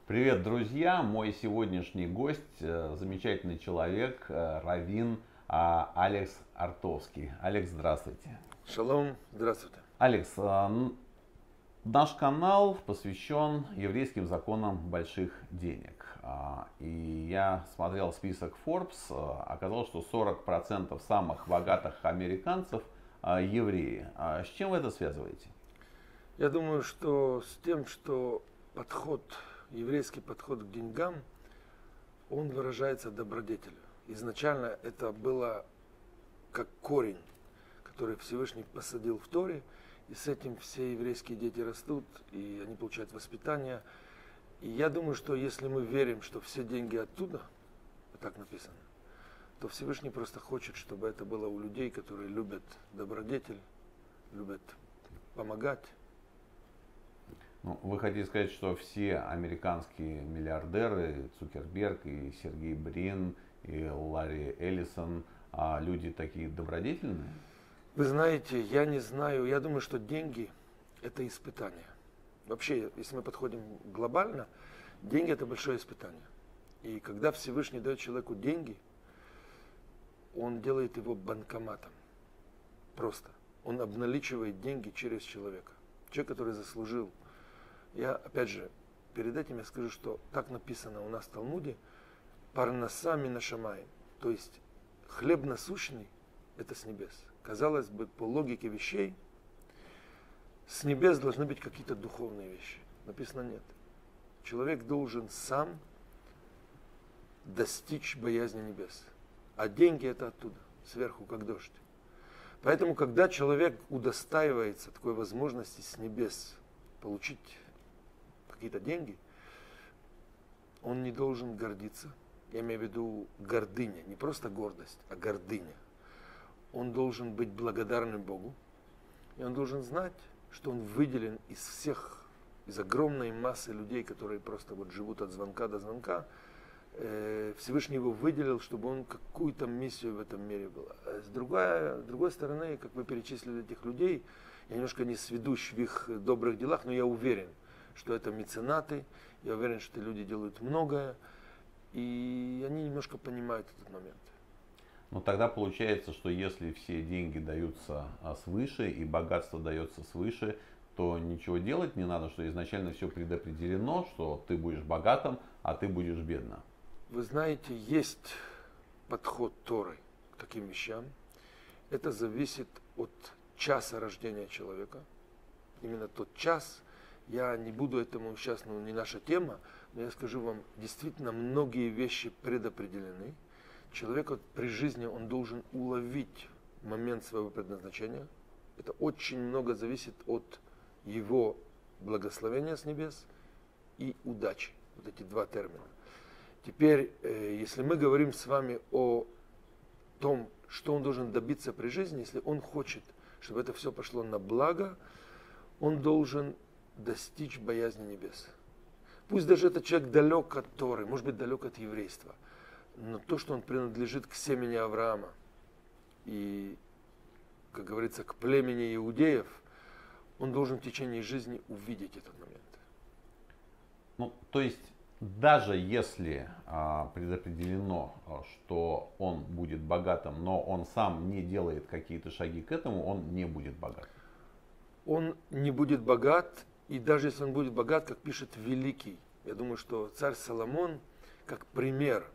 Привет, друзья! Мой сегодняшний гость, замечательный человек, раввин Алекс Артовский. Алекс, здравствуйте. Шалом, здравствуйте. Алекс, наш канал посвящен еврейским законам больших денег. И я смотрел список Forbes, оказалось, что 40% самых богатых американцев евреи. С чем вы это связываете? Я думаю, что с тем, что еврейский подход к деньгам, он выражается добродетелью. Изначально это было как корень, который Всевышний посадил в Торе, и с этим все еврейские дети растут, и они получают воспитание. И я думаю, что если мы верим, что все деньги оттуда, так написано, то Всевышний просто хочет, чтобы это было у людей, которые любят добродетель, любят помогать. Ну, вы хотите сказать, что все американские миллиардеры, Цукерберг и Сергей Брин, и Ларри Эллисон, люди такие добродетельные? Вы знаете, я не знаю, я думаю, что деньги – это испытание. Вообще, если мы подходим глобально, деньги – это большое испытание. И когда Всевышний дает человеку деньги, он делает его банкоматом. Просто. Он обналичивает деньги через человека. Человек, который заслужил. Я, опять же, перед этим я скажу, что так написано у нас в Талмуде, парнаса мина шамаим, то есть хлеб насущный – это с небес. Казалось бы, по логике вещей, с небес должны быть какие-то духовные вещи. Написано нет. Человек должен сам достичь боязни небес. А деньги – это оттуда, сверху, как дождь. Поэтому, когда человек удостаивается такой возможности с небес получить какие-то деньги, он не должен гордиться. Я имею в виду гордыня, не просто гордость, а гордыня. Он должен быть благодарным Богу, и он должен знать, что он выделен из огромной массы людей, которые просто вот живут от звонка до звонка. Всевышний его выделил, чтобы он какую-то миссию в этом мире был. А с другой стороны, как вы перечислили этих людей, я немножко не сведущ в их добрых делах, но я уверен, что это меценаты, я уверен, что люди делают многое, и они немножко понимают этот момент. Но тогда получается, что если все деньги даются свыше и богатство дается свыше, то ничего делать не надо, что изначально все предопределено, что ты будешь богатым, а ты будешь бедным. Вы знаете, есть подход Торы к таким вещам. Это зависит от часа рождения человека. Именно тот час. Я не буду этому сейчас, не наша тема, но я скажу вам, действительно многие вещи предопределены. Человек при жизни, он должен уловить момент своего предназначения. Это очень много зависит от его благословения с небес и удачи. Вот эти два термина. Теперь, если мы говорим с вами о том, что он должен добиться при жизни, если он хочет, чтобы это все пошло на благо, он должен достичь боязни небес. Пусть даже этот человек далек от Торы, может быть далек от еврейства, но то, что он принадлежит к семени Авраама и, как говорится, к племени иудеев, он должен в течение жизни увидеть этот момент. Ну, то есть, даже если предопределено, что он будет богатым, но он сам не делает какие-то шаги к этому, он не будет богат. Он не будет богат, и даже если он будет богат, как пишет Великий, я думаю, что царь Соломон, как пример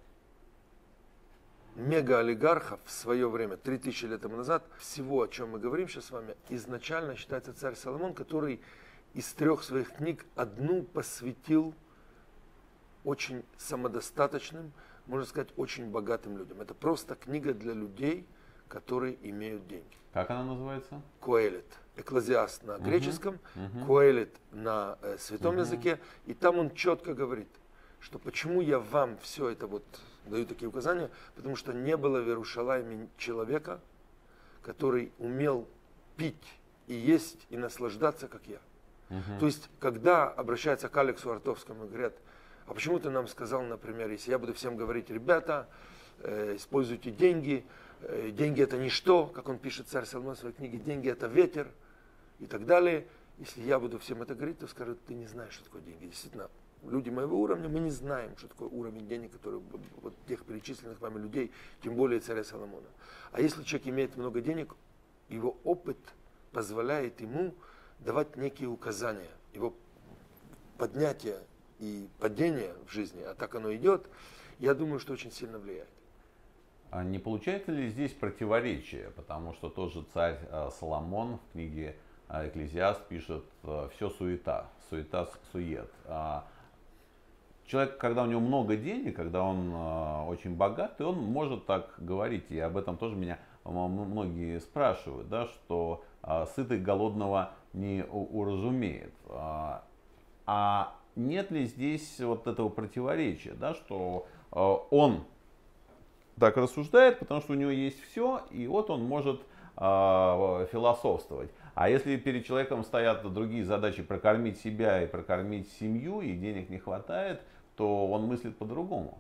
мегаолигархов в свое время, 3000 лет тому назад, всего, о чем мы говорим сейчас с вами, изначально считается царь Соломон, который из 3 своих книг одну посвятил очень самодостаточным, можно сказать, очень богатым людям. Это просто книга для людей, которые имеют деньги. Как она называется? Коэлет. Экклезиаст на греческом, Коэлет на святом языке. И там он четко говорит, что почему я вам все это вот даю такие указания, потому что не было в Иерушалайме человека, который умел пить и есть и наслаждаться, как я. То есть, когда обращаются к Алексу Артовскому и говорят, а почему ты нам сказал, например, если я буду всем говорить, ребята, используйте деньги, деньги это ничто, как он пишет царь Соломон в своей книге, деньги это ветер и так далее. Если я буду всем это говорить, то скажут, ты не знаешь, что такое деньги. Действительно, люди моего уровня, мы не знаем, что такое уровень денег, который вот тех перечисленных вами людей, тем более царя Соломона. А если человек имеет много денег, его опыт позволяет ему давать некие указания, его поднятие и падение в жизни, а так оно идет, я думаю, что очень сильно влияет. А не получается ли здесь противоречие? Потому что тот же царь Соломон в книге Экклезиаст пишет: все суета, суета-сует. Человек, когда у него много денег, когда он очень богатый, он может так говорить. И об этом тоже меня многие спрашивают, да, что сытый голодного не уразумеет. А нет ли здесь вот этого противоречия, да, что он так рассуждает, потому что у него есть все, и вот он может философствовать. А если перед человеком стоят другие задачи: прокормить себя и прокормить семью, и денег не хватает, то он мыслит по-другому.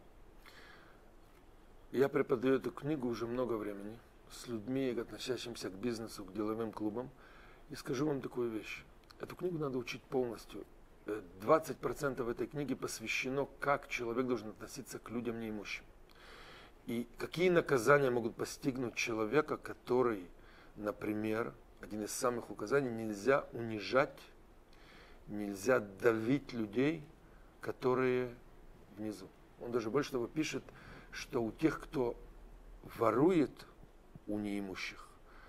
Я преподаю эту книгу уже много времени с людьми, относящимися к бизнесу, к деловым клубам. И скажу вам такую вещь. Эту книгу надо учить полностью. 20% этой книги посвящено, как человек должен относиться к людям неимущим. И какие наказания могут постигнуть человека, который, например, один из самых указаний: нельзя унижать, нельзя давить людей, которые внизу. Он даже больше того пишет, что у тех, кто ворует у неимущих,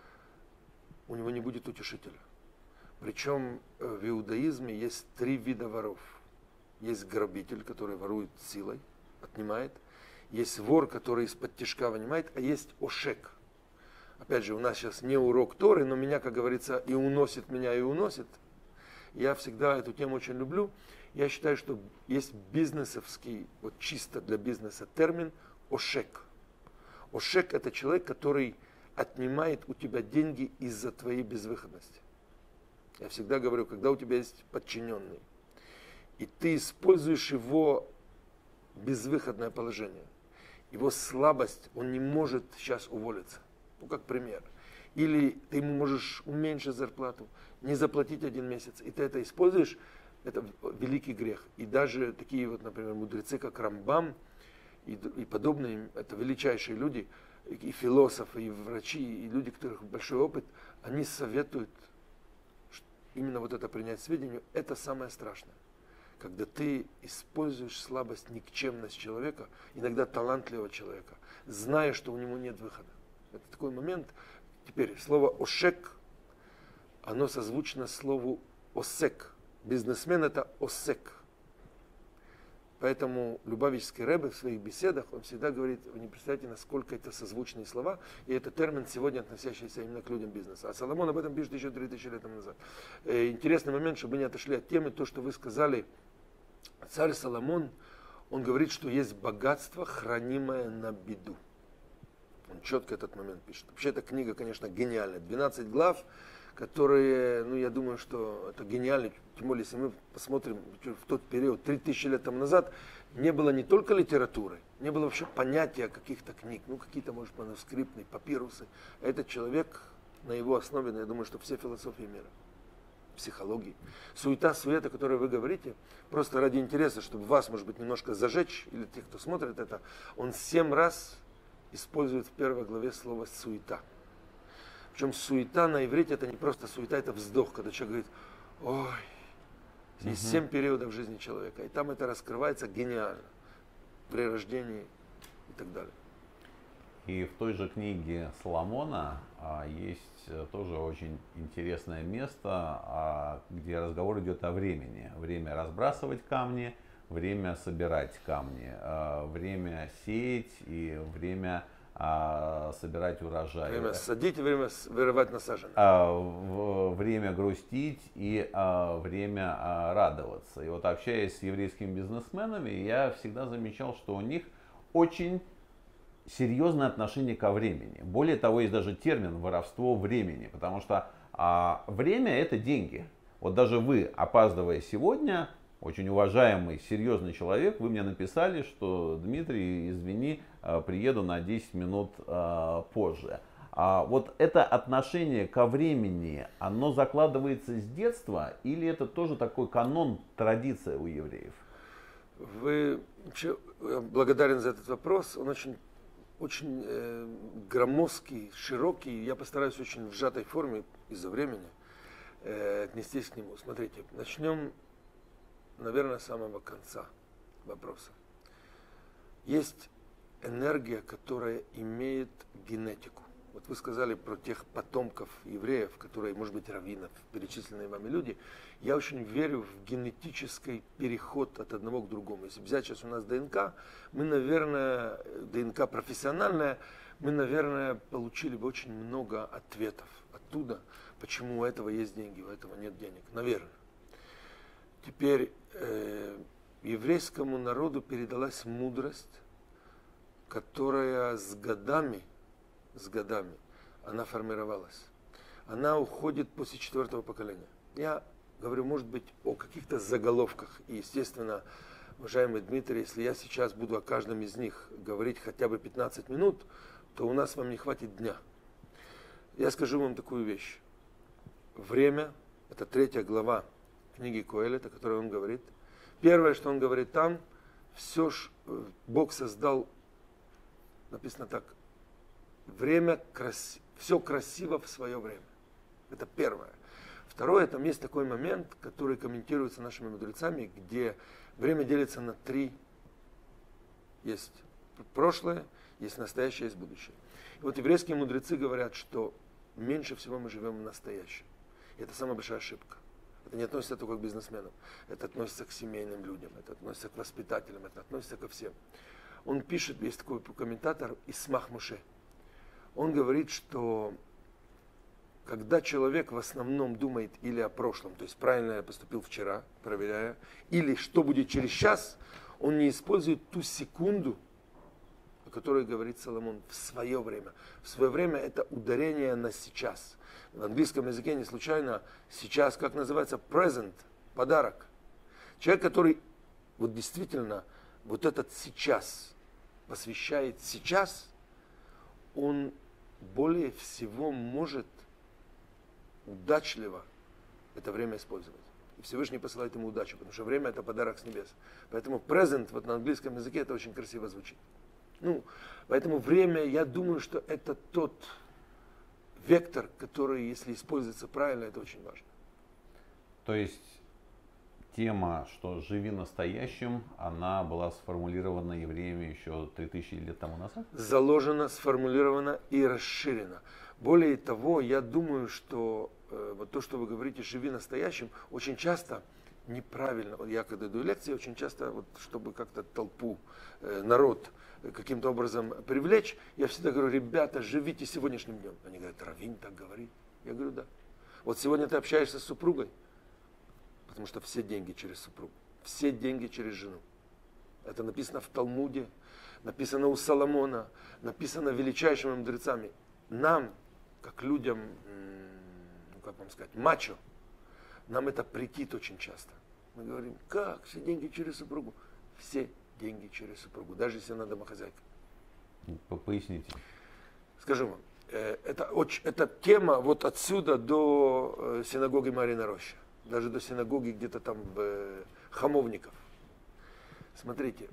у него не будет утешителя. Причем в иудаизме есть 3 вида воров. Есть грабитель, который ворует силой, отнимает. Есть вор, который из-под тишка вынимает, а есть ошек. Опять же, у нас сейчас не урок Торы, но меня, как говорится, и уносит меня, и уносит. Я всегда эту тему очень люблю. Я считаю, что есть бизнесовский, вот чисто для бизнеса термин ошек. Ошек — это человек, который отнимает у тебя деньги из-за твоей безвыходности. Я всегда говорю, когда у тебя есть подчиненный, и ты используешь его безвыходное положение, его слабость, он не может сейчас уволиться. Ну, как пример. Или ты ему можешь уменьшить зарплату, не заплатить 1 месяц, и ты это используешь, это великий грех. И даже такие вот, например, мудрецы, как Рамбам и подобные, это величайшие люди, и философы, и врачи, и люди, у которых большой опыт, они советуют именно вот это принять сведению. Это самое страшное. Когда ты используешь слабость, никчемность человека, иногда талантливого человека, зная, что у него нет выхода. Это такой момент. Теперь слово «ошек», оно созвучно слову «осек». Бизнесмен — это «осек». Поэтому Любавичский Ребе в своих беседах, он всегда говорит: вы не представляете, насколько это созвучные слова, и это термин сегодня, относящийся именно к людям бизнеса. А Соломон об этом пишет еще 3000 лет назад. Интересный момент, чтобы мы не отошли от темы, то, что вы сказали, царь Соломон, он говорит, что есть богатство, хранимое на беду. Он четко этот момент пишет. Вообще эта книга, конечно, гениальная. 12 глав, которые, ну, я думаю, что это гениально. Тем более, если мы посмотрим в тот период, 3000 лет тому назад, не было не только литературы, не было вообще понятия каких-то книг, ну, какие-то, может, манускриптные, папирусы. А этот человек, на его основе, я думаю, что все философии мира, психологии. Суета-суета, о которой вы говорите, просто ради интереса, чтобы вас, может быть, немножко зажечь, или тех, кто смотрит это, он 7 раз использует в 1 главе слово «суета». Причем суета на иврите — это не просто суета, это вздох, когда человек говорит: ой, есть 7 периодов жизни человека, и там это раскрывается гениально, при рождении и так далее. И в той же книге Соломона есть тоже очень интересное место, где разговор идет о времени. Время разбрасывать камни, время собирать камни, время сеять и время собирать урожай. Время садить и время вырывать насаженное. Время грустить и время радоваться. И вот, общаясь с еврейскими бизнесменами, я всегда замечал, что у них очень серьезное отношение ко времени. Более того, есть даже термин «воровство времени», потому что время — это деньги. Вот даже вы, опаздывая сегодня, очень уважаемый, серьезный человек, вы мне написали, что: Дмитрий, извини, приеду на 10 минут позже. Вот это отношение ко времени, оно закладывается с детства, или это тоже такой канон, традиция у евреев? Вы вообще благодарен за этот вопрос. Он очень громоздкий, широкий. Я постараюсь очень в сжатой форме из-за времени отнестись к нему. Смотрите, начнем, наверное, с самого конца вопроса. Есть энергия, которая имеет генетику. Вот вы сказали про тех потомков евреев, которые, может быть, раввинов, перечисленные вами люди. Я очень верю в генетический переход от одного к другому. Если взять сейчас у нас ДНК, мы, наверное, ДНК профессиональная, мы, наверное, получили бы очень много ответов оттуда, почему у этого есть деньги, у этого нет денег. Наверное. Теперь еврейскому народу передалась мудрость, которая с годами, она формировалась. Она уходит после 4-го поколения. Я говорю, может быть, о каких-то заголовках. И, естественно, уважаемый Дмитрий, если я сейчас буду о каждом из них говорить хотя бы 15 минут, то у нас вам не хватит дня. Я скажу вам такую вещь. Время, это 3 глава книги Коэлета, о которой он говорит. Первое, что он говорит там, Бог создал, написано так, все красиво в свое время. Это первое. Второе, там есть такой момент, который комментируется нашими мудрецами, где время делится на 3. Есть прошлое, есть настоящее, есть будущее. И вот еврейские мудрецы говорят, что меньше всего мы живем в настоящем. И это самая большая ошибка. Это не относится только к бизнесменам, это относится к семейным людям, это относится к воспитателям, это относится ко всем. Он пишет, есть такой комментатор Исмах Моше. Он говорит, что когда человек в основном думает или о прошлом, то есть правильно я поступил вчера, проверяя, или что будет через час, он не использует ту секунду, о которой говорит Соломон, в свое время. В свое время это ударение на сейчас. В английском языке не случайно сейчас, как называется, present, подарок. Человек, который вот действительно вот этот сейчас посвящает сейчас, он более всего может удачливо это время использовать. И Всевышний посылает ему удачу, потому что время это подарок с небес. Поэтому present вот на английском языке это очень красиво звучит. Поэтому время, я думаю, что это тот вектор, который, если используется правильно, это очень важно. То есть тема, что живи настоящим, она была сформулирована евреями еще 3000 лет тому назад? Заложена, сформулирована и расширена. Более того, я думаю, что вот то, что вы говорите, живи настоящим, очень часто неправильно. Вот я когда иду лекции, очень часто, вот, чтобы как-то толпу, народ каким-то образом привлечь, я всегда говорю, ребята, живите сегодняшним днем. Они говорят, раввин так говорит. Я говорю, да. Вот сегодня ты общаешься с супругой, потому что все деньги через супругу, все деньги через жену. Это написано в Талмуде, написано у Соломона, написано величайшими мудрецами. Нам, как людям, как вам сказать, мачо, нам это претит очень часто. Мы говорим, как, все деньги через супругу? Все деньги через супругу, даже если она домохозяйка. Поясните. Скажу вам, это тема вот отсюда до синагоги Марьина Роща, даже до синагоги где-то там Хамовников. Смотрите,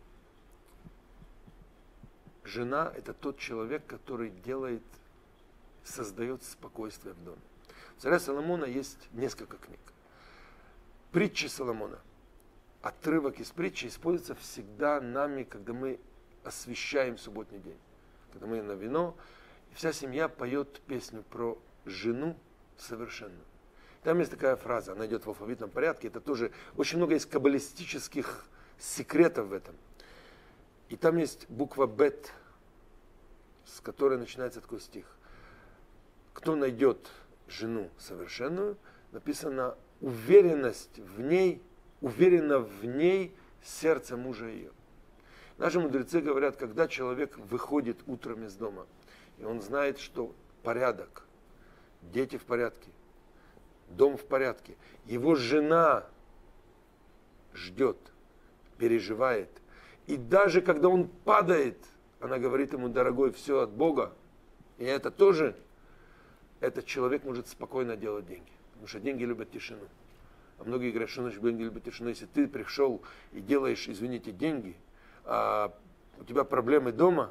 жена это тот человек, который создает спокойствие в доме. У царя Соломона есть несколько книг. Притчи Соломона. Отрывок из притчи используется всегда нами, когда мы освещаем субботний день. Когда мы на вино, и вся семья поет песню про жену совершенную. Там есть такая фраза, она идет в алфавитном порядке. Это тоже очень много есть каббалистических секретов в этом. И там есть буква Бет, с которой начинается такой стих. Кто найдет жену совершенную, написано уверенность в ней, уверенно в ней сердце мужа ее. Наши мудрецы говорят, когда человек выходит утром из дома, и он знает, что порядок, дети в порядке, дом в порядке, его жена ждет, переживает. И даже когда он падает, она говорит ему, дорогой, все от Бога. И это тоже, этот человек может спокойно делать деньги. Потому что деньги любят тишину. А многие говорят, что значит Бенгель Бетиш, но если ты пришел и делаешь, извините, деньги, а у тебя проблемы дома,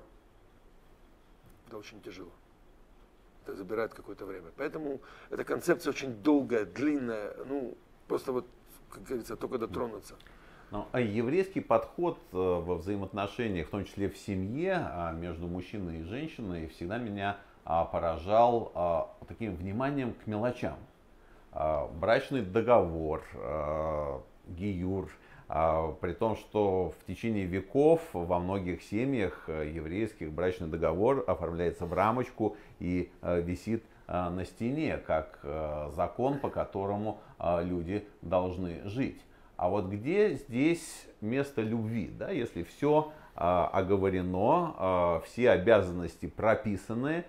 это очень тяжело. Это забирает какое-то время. Поэтому эта концепция очень долгая, длинная, ну, просто вот, как говорится, только дотронуться. А еврейский подход во взаимоотношениях, в том числе в семье, между мужчиной и женщиной, всегда меня поражал таким вниманием к мелочам. Брачный договор, гиюр, при том, что в течение веков во многих семьях еврейских брачный договор оформляется в рамочку и висит на стене, как закон, по которому люди должны жить. А вот где здесь место любви, да, если все оговорено, все обязанности прописаны,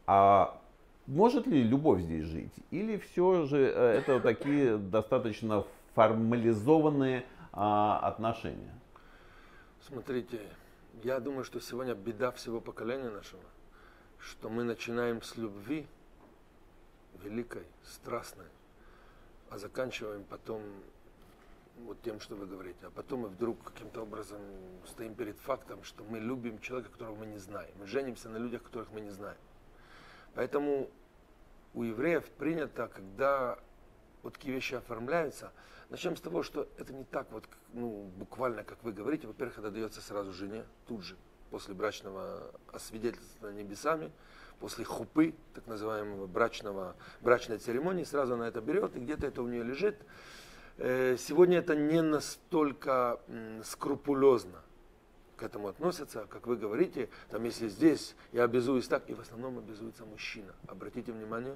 может ли любовь здесь жить? Или все же это такие достаточно формализованные отношения? Смотрите, я думаю, что сегодня беда всего поколения нашего, что мы начинаем с любви великой, страстной, а заканчиваем потом вот тем, что вы говорите. А потом мы вдруг каким-то образом стоим перед фактом, что мы любим человека, которого мы не знаем. Мы женимся на людях, которых мы не знаем. Поэтому у евреев принято, когда вот такие вещи оформляются, начнем с того, что это не так вот, ну, буквально, как вы говорите. Во-первых, это дается сразу жене, тут же, после брачного освидетельства небесами, после хупы, так называемого брачной церемонии, сразу она это берет, и где-то это у нее лежит. Сегодня это не настолько скрупулезно к этому относятся, как вы говорите, там если здесь я обязуюсь так, и в основном обязуется мужчина. Обратите внимание,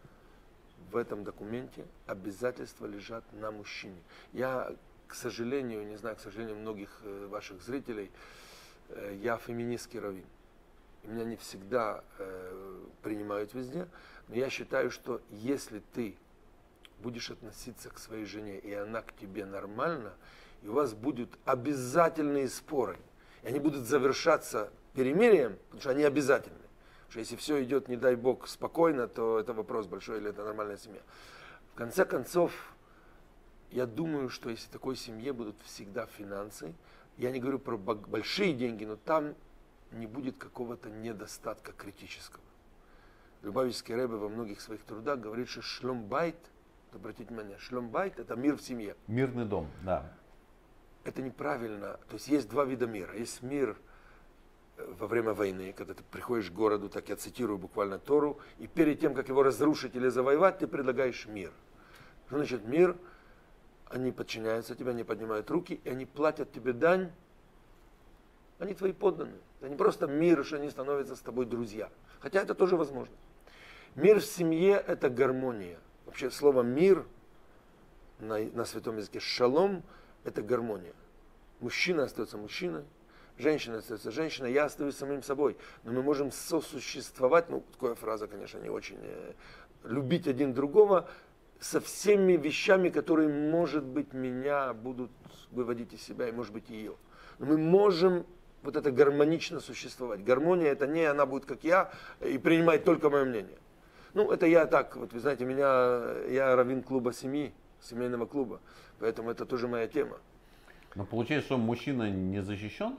в этом документе обязательства лежат на мужчине. Я, к сожалению, не знаю, к сожалению, многих ваших зрителей, я феминистский раввин. И меня не всегда принимают везде, но я считаю, что если ты будешь относиться к своей жене, и она к тебе нормально, и у вас будут обязательные споры, и они будут завершаться перемирием, потому что они обязательны. Потому что если все идет, не дай бог, спокойно, то это вопрос большой, или это нормальная семья. В конце концов, я думаю, что если в такой семье будут всегда финансы, я не говорю про большие деньги, но там не будет какого-то недостатка критического. Любавичский Ребе во многих своих трудах говорит, что шломбайт, обратите внимание, шломбайт — это мир в семье. Мирный дом, да. Это неправильно. То есть есть два вида мира. Есть мир во время войны, когда ты приходишь к городу, так я цитирую буквально Тору, и перед тем, как его разрушить или завоевать, ты предлагаешь мир. Что значит мир? Они подчиняются тебе, они поднимают руки, и они платят тебе дань. Они твои подданные. Это не просто мир, что они становятся с тобой друзья. Хотя это тоже возможно. Мир в семье – это гармония. Вообще слово «мир» на святом языке «шалом» – это гармония. Мужчина остается мужчиной, женщина остается женщиной, я остаюсь самим собой. Но мы можем сосуществовать, ну, такая фраза, конечно, не очень, любить один другого со всеми вещами, которые, может быть, меня будут выводить из себя, и, может быть, ее. Но мы можем вот это гармонично существовать. Гармония – это не она будет как я и принимает только мое мнение. Ну, это я так, вот вы знаете, я раввин клуба семьи, семейного клуба, поэтому это тоже моя тема. Но получается, что мужчина не защищен?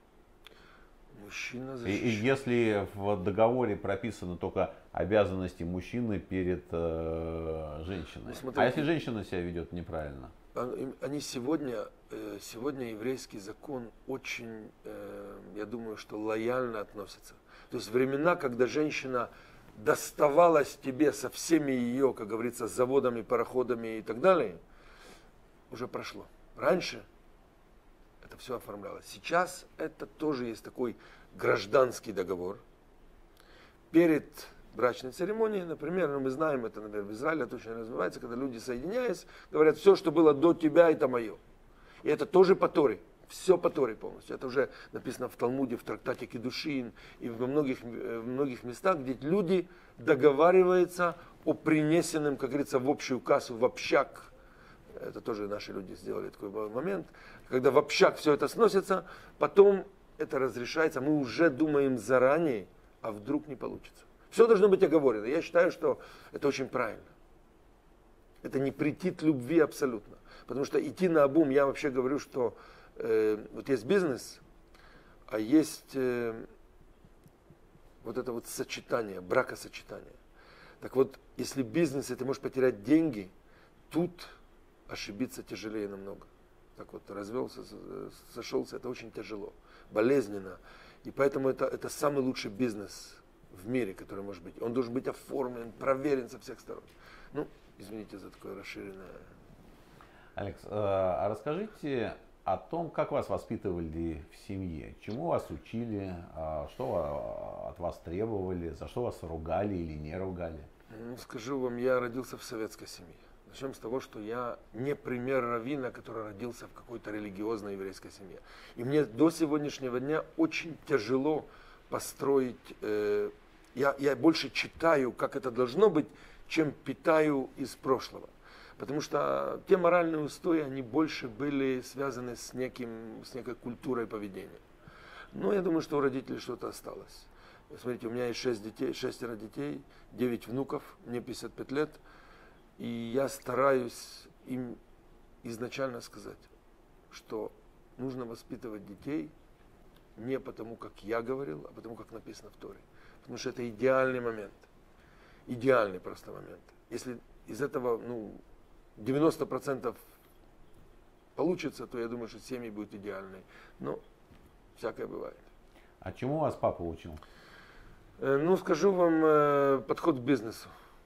Мужчина защищен. И если в договоре прописаны только обязанности мужчины перед женщиной, а если женщина себя ведет неправильно? Они сегодня еврейский закон очень, я думаю, что лояльно относится. То есть времена, когда женщина доставалась тебе со всеми ее, как говорится, заводами, пароходами и так далее, уже прошло. Раньше это все оформлялось. Сейчас это тоже есть такой гражданский договор. Перед брачной церемонией, например, мы знаем это, например, в Израиле это очень развивается, когда люди, соединяясь, говорят, все, что было до тебя, это мое. И это тоже по Торе. Все по Торе полностью. Это уже написано в Талмуде, в трактате Кидушин и в многих местах, где люди договариваются о принесенном, как говорится, в общую кассу, в общак. Это тоже наши люди сделали такой момент. Когда в общак все это сносится, потом это разрешается. Мы уже думаем заранее, а вдруг не получится. Все должно быть оговорено. Я считаю, что это очень правильно. Это не претит любви абсолютно. Потому что идти наобум, я вообще говорю, что вот есть бизнес, а есть вот это вот сочетание, бракосочетание. Так вот, если в бизнесе ты можешь потерять деньги, тут ошибиться тяжелее намного. Так вот, развелся, сошелся, это очень тяжело, болезненно. И поэтому это самый лучший бизнес в мире, который может быть. Он должен быть оформлен, проверен со всех сторон. Ну, извините за такое расширенное. Алекс, а расскажите о том, как вас воспитывали в семье, чему вас учили, что от вас требовали, за что вас ругали или не ругали. Ну, скажу вам, я родился в советской семье. Начнем с того, что я не пример раввина, который родился в какой-то религиозной еврейской семье. И мне до сегодняшнего дня очень тяжело построить, я больше читаю, как это должно быть, чем питаю из прошлого. Потому что те моральные устои, они больше были связаны с некой культурой поведения. Но я думаю, что у родителей что-то осталось. Смотрите, у меня есть 6 детей, 9 внуков, мне 55 лет. И я стараюсь им изначально сказать, что нужно воспитывать детей не потому, как я говорил, а потому, как написано в Торе. Потому что это идеальный момент. Идеальный просто момент. Если из этого 90% получится, то я думаю, что семьи будут идеальные. Но всякое бывает. А чему вас папа учил? Ну, скажу вам, подход к бизнесу.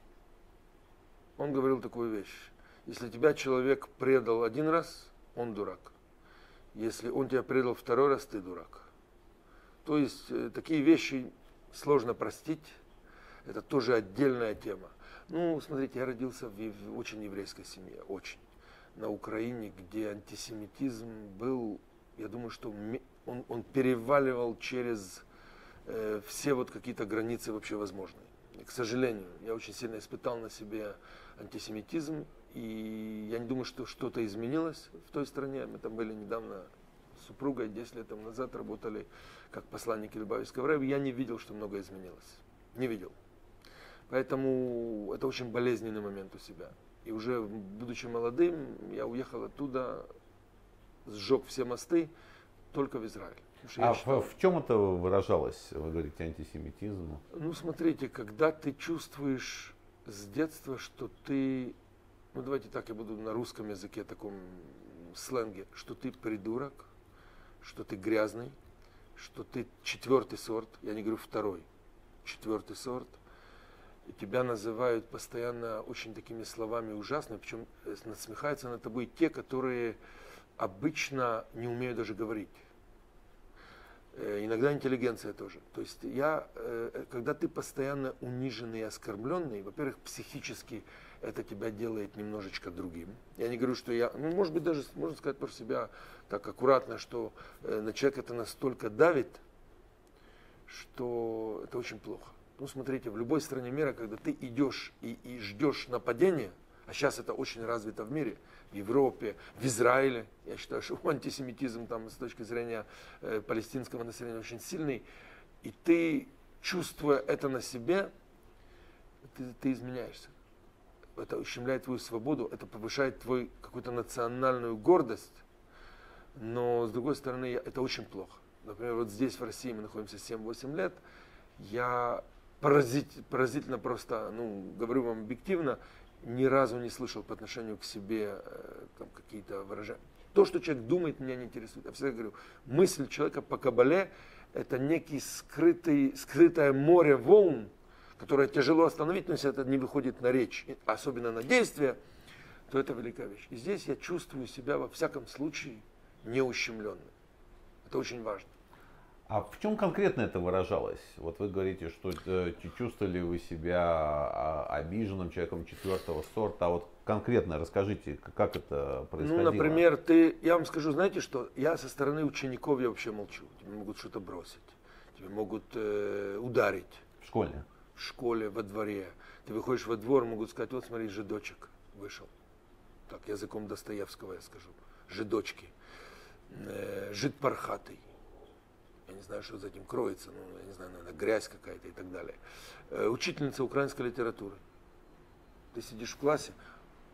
Он говорил такую вещь. Если тебя человек предал один раз, он дурак. Если он тебя предал второй раз, ты дурак. То есть такие вещи сложно простить. Это тоже отдельная тема. Ну, смотрите, я родился в очень еврейской семье, очень. На Украине, где антисемитизм был, я думаю, что он переваливал через все вот какие-то границы вообще возможные. И, к сожалению, я очень сильно испытал на себе антисемитизм, и я не думаю, что что-то изменилось в той стране. Мы там были недавно с супругой, 10 лет тому назад работали как посланники Любавичского рэба. Я не видел, что многое изменилось. Не видел. Поэтому это очень болезненный момент у себя. И уже будучи молодым, я уехал оттуда, сжег все мосты, только в Израиль. В чем это выражалось, вы говорите, антисемитизм? Ну, смотрите, когда ты чувствуешь с детства, что ты, ну давайте так, я буду на русском языке, таком сленге, что ты придурок, что ты грязный, что ты 4-й сорт, я не говорю 2-й, 4-й сорт, и тебя называют постоянно очень такими словами ужасными, причем насмехаются над тобой те, которые обычно не умеют даже говорить. Иногда интеллигенция тоже. То есть когда ты постоянно униженный и оскорбленный, во-первых, психически это тебя делает немножечко другим. Я не говорю, что может быть, даже можно сказать про себя так аккуратно, что на человека это настолько давит, что это очень плохо. Ну, смотрите, в любой стране мира, когда ты идешь и ждешь нападения, а сейчас это очень развито в мире, в Европе, в Израиле. Я считаю, что антисемитизм там с точки зрения палестинского населения очень сильный. И ты, чувствуя это на себе, ты изменяешься. Это ущемляет твою свободу, это повышает твою какую-то национальную гордость. Но, с другой стороны, это очень плохо. Например, вот здесь, в России, мы находимся 7-8 лет. Я поразительно просто, говорю вам объективно, ни разу не слышал по отношению к себе там, какие-то выражения. То, что человек думает, меня не интересует. Я всегда говорю, мысль человека по кабале – это некий скрытое море волн, которое тяжело остановить, но если это не выходит на речь, особенно на действие, то это великая вещь. И здесь я чувствую себя во всяком случае неущемленным. Это очень важно. А в чем конкретно это выражалось? Вот вы говорите, что чувствовали вы себя обиженным человеком 4-го сорта. А вот конкретно расскажите, как это происходило? Ну, например, я вам скажу, знаете что, я со стороны учеников я вообще молчу. Тебе могут что-то бросить, тебе могут ударить. В школе? В школе, во дворе. Ты выходишь во двор, могут сказать, вот смотри, жидочек вышел. Так, языком Достоевского я скажу. Жидочки. Жид пархатый. Я не знаю, что за этим кроется, я не знаю, наверное, грязь какая-то и так далее. Учительница украинской литературы. Ты сидишь в классе,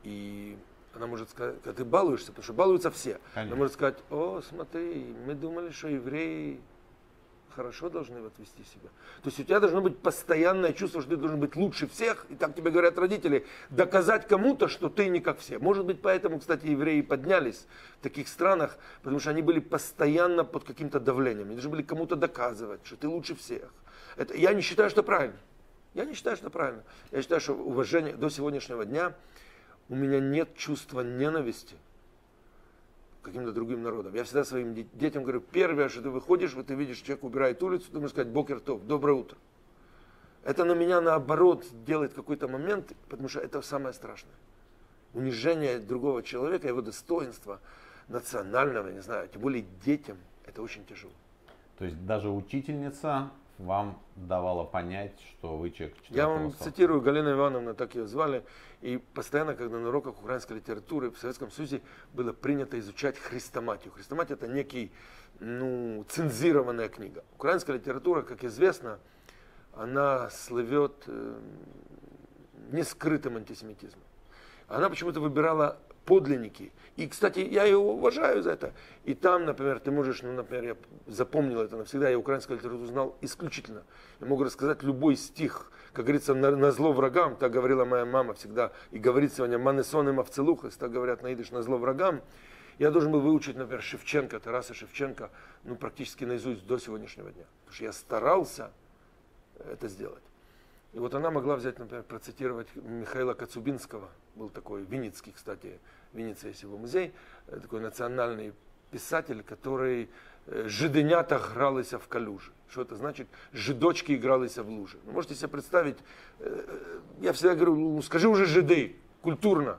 И она может сказать, когда ты балуешься, потому что балуются все, Конечно. она может сказать, о, смотри, мы думали, что евреи хорошо должны вот вести себя. То есть у тебя должно быть постоянное чувство, что ты должен быть лучше всех, и так тебе говорят родители, доказать кому-то, что ты не как все. Может быть, поэтому, кстати, евреи поднялись в таких странах, потому что они были постоянно под каким-то давлением. Они должны были кому-то доказывать, что ты лучше всех. Это, я не считаю, что правильно. Я не считаю, что правильно. Я считаю, что уважение до сегодняшнего дня у меня нет чувства ненависти к каким-то другим народам. Я всегда своим детям говорю, первое, что ты выходишь, вот ты видишь, человек убирает улицу, ты можешь сказать «Бокер тов», «Доброе утро». Это на меня, наоборот, делает какой-то момент, потому что это самое страшное. Унижение другого человека, его достоинства, национального, не знаю, тем более детям, это очень тяжело. То есть даже учительница вам давала понять, что вы человек четвертого Я вам сорта? цитирую, Галина Ивановна, так ее звали, и постоянно, когда на уроках украинской литературы в Советском Союзе было принято изучать хрестоматию. Хрестоматия – это некий, цензированная книга. Украинская литература, как известно, она слывет нескрытым антисемитизмом. Она почему-то выбирала подлинники. И, кстати, я ее уважаю за это. И там, например, ты можешь, например, я запомнил это навсегда, я украинскую литературу знал исключительно. Я могу рассказать любой стих, как говорится, на зло врагам, так говорила моя мама всегда, и говорит сегодня «манесон и мавцелухас», так говорят на идиш, на зло врагам. Я должен был выучить, например, Шевченко, Тараса Шевченко, практически наизусть до сегодняшнего дня. Потому что я старался это сделать. И вот она могла взять, например, процитировать Михаила Коцюбинского, был такой винницкий, кстати, в Виннице есть его музей, такой национальный писатель, который «жиденята гралися в калюжи». Что это значит? Жидочки игралися в луже. Вы можете себе представить, я всегда говорю, скажи уже жиды, культурно.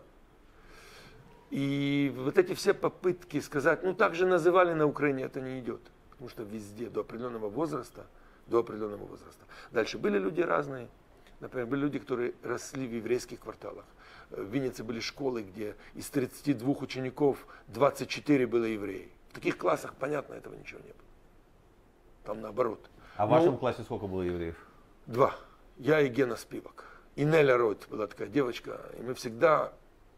И вот эти все попытки сказать, так же называли на Украине, это не идет. Потому что везде до определенного возраста. Дальше были люди разные. Например, были люди, которые росли в еврейских кварталах. В Виннице были школы, где из 32 учеников 24 было евреи. В таких классах, понятно, этого ничего не было. Там наоборот. А в вашем классе сколько было евреев? 2. Я и Гена Спивак. И Неля Ройт была такая девочка. И мы всегда,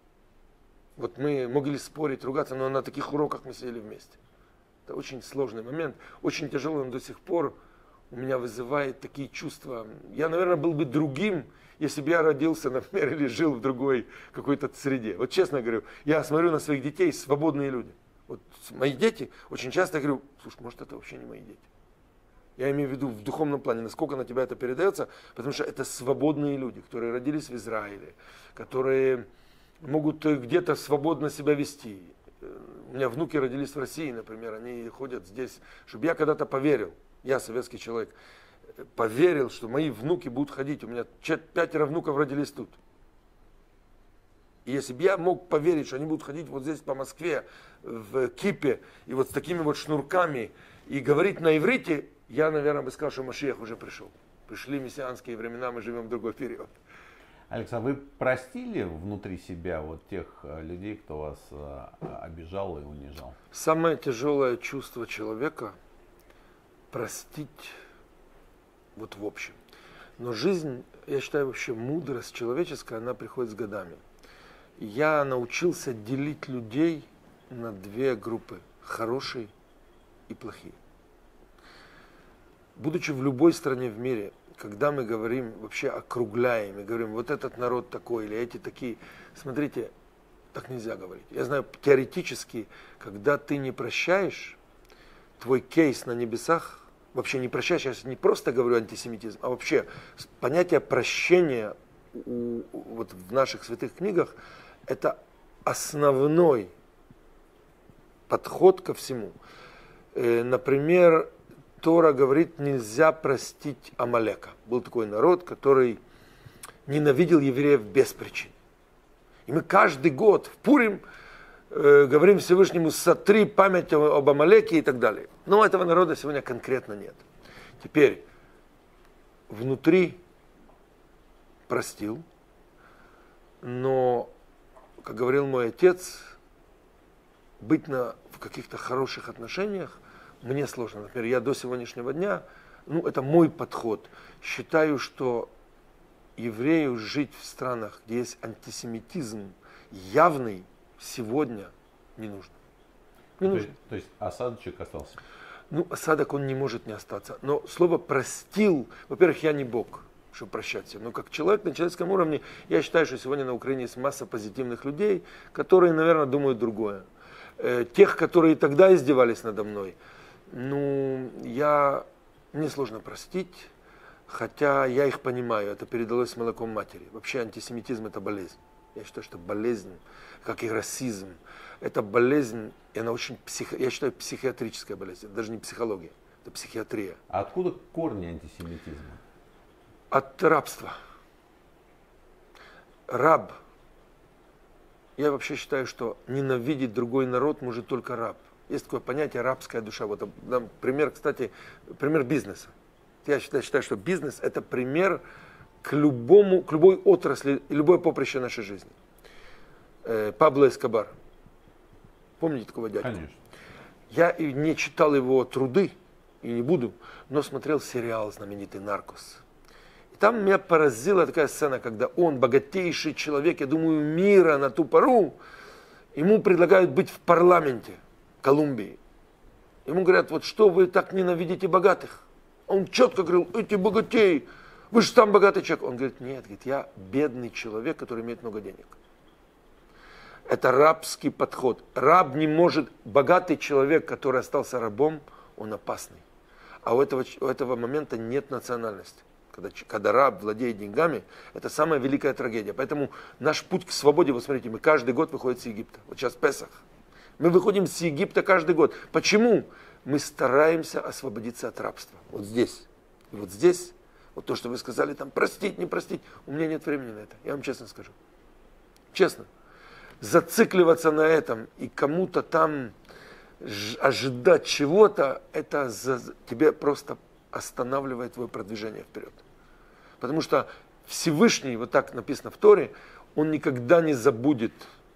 мы могли спорить, ругаться, но на таких уроках мы сидели вместе. Это очень сложный момент. Очень тяжелый он до сих пор. У меня вызывает такие чувства. Я, наверное, был бы другим, если бы я родился, например, или жил в другой какой-то среде. Вот честно говорю, я смотрю на своих детей, свободные люди. Вот мои дети, очень часто я говорю, слушай, может, это вообще не мои дети. Я имею в виду в духовном плане, насколько на тебя это передается, потому что это свободные люди, которые родились в Израиле, которые могут где-то свободно себя вести. У меня внуки родились в России, например, они ходят здесь, чтобы я когда-то поверил. Я, советский человек, поверил, что мои внуки будут ходить. У меня 5 внуков родились тут. И если бы я мог поверить, что они будут ходить вот здесь по Москве, в кипе, и вот с такими вот шнурками, и говорить на иврите, я, наверное, бы сказал, что Машиах уже пришел. Пришли мессианские времена, мы живем в другой период. Алекс, а вы простили внутри себя вот тех людей, кто вас обижал и унижал? Самое тяжелое чувство человека – простить в общем. Но жизнь, я считаю, вообще мудрость человеческая, она приходит с годами. Я научился делить людей на 2 группы – хорошие и плохие. Будучи в любой стране в мире, когда мы говорим, вообще округляем, и говорим, вот этот народ такой, или эти такие, смотрите, так нельзя говорить. Я знаю, теоретически, когда ты не прощаешь, твой кейс на небесах, вообще не прощаешь, я не просто говорю антисемитизм, а вообще понятие прощения вот в наших святых книгах, это основной подход ко всему. Например, Тора говорит, нельзя простить Амалека. Был такой народ, который ненавидел евреев без причин. И мы каждый год в Пурим говорим Всевышнему, сотри память об Амалеке и так далее. Но этого народа сегодня конкретно нет. Теперь, внутри простил, но, как говорил мой отец, быть в каких-то хороших отношениях мне сложно. Например, я до сегодняшнего дня, это мой подход, считаю, что еврею жить в странах, где есть антисемитизм, явный сегодня не нужно. Не нужно. То есть осадочек остался? Ну, осадок он не может не остаться. Но слово простил, во-первых, я не Бог, чтобы прощать всем. Но как человек на человеческом уровне, я считаю, что сегодня на Украине есть масса позитивных людей, которые, наверное, думают другое. Тех, которые тогда издевались надо мной, ну, мне сложно простить, хотя я их понимаю, это передалось с молоком матери. Вообще антисемитизм это болезнь. Я считаю, что болезнь, как и расизм, это болезнь, и она очень, я считаю, психиатрическая болезнь, это даже не психология, это психиатрия. А откуда корни антисемитизма? От рабства. Раб. Я вообще считаю, что ненавидеть другой народ может только раб. Есть такое понятие рабская душа. Вот пример, кстати, пример бизнеса. Я считаю, что бизнес это пример к любой отрасли, любое поприще нашей жизни. Пабло Эскобар. Помните такого дядьку? Конечно. Я и не читал его труды, и не буду, но смотрел сериал знаменитый «Наркос». Там меня поразила такая сцена, когда он, богатейший человек, я думаю, мира на ту пору, ему предлагают быть в парламенте Колумбии. Ему говорят, вот что вы так ненавидите богатых? Он четко говорил, эти богатеи, вы же сам богатый человек. Он говорит, нет, я бедный человек, который имеет много денег. Это рабский подход. Раб не может, богатый человек, который остался рабом, он опасный. А у этого момента нет национальности. Когда раб владеет деньгами, это самая великая трагедия. Поэтому наш путь к свободе, вот смотрите, мы каждый год выходим с Египта. Вот сейчас Песах. Мы выходим с Египта каждый год. Почему? Мы стараемся освободиться от рабства. Вот здесь. И вот здесь, вот то, что вы сказали, там, простить, не простить. У меня нет времени на это. Я вам честно скажу. Честно. Зацикливаться на этом и кому-то там ожидать чего-то, это тебе просто останавливает твое продвижение вперед. Потому что Всевышний, вот так написано в Торе, он никогда не забудет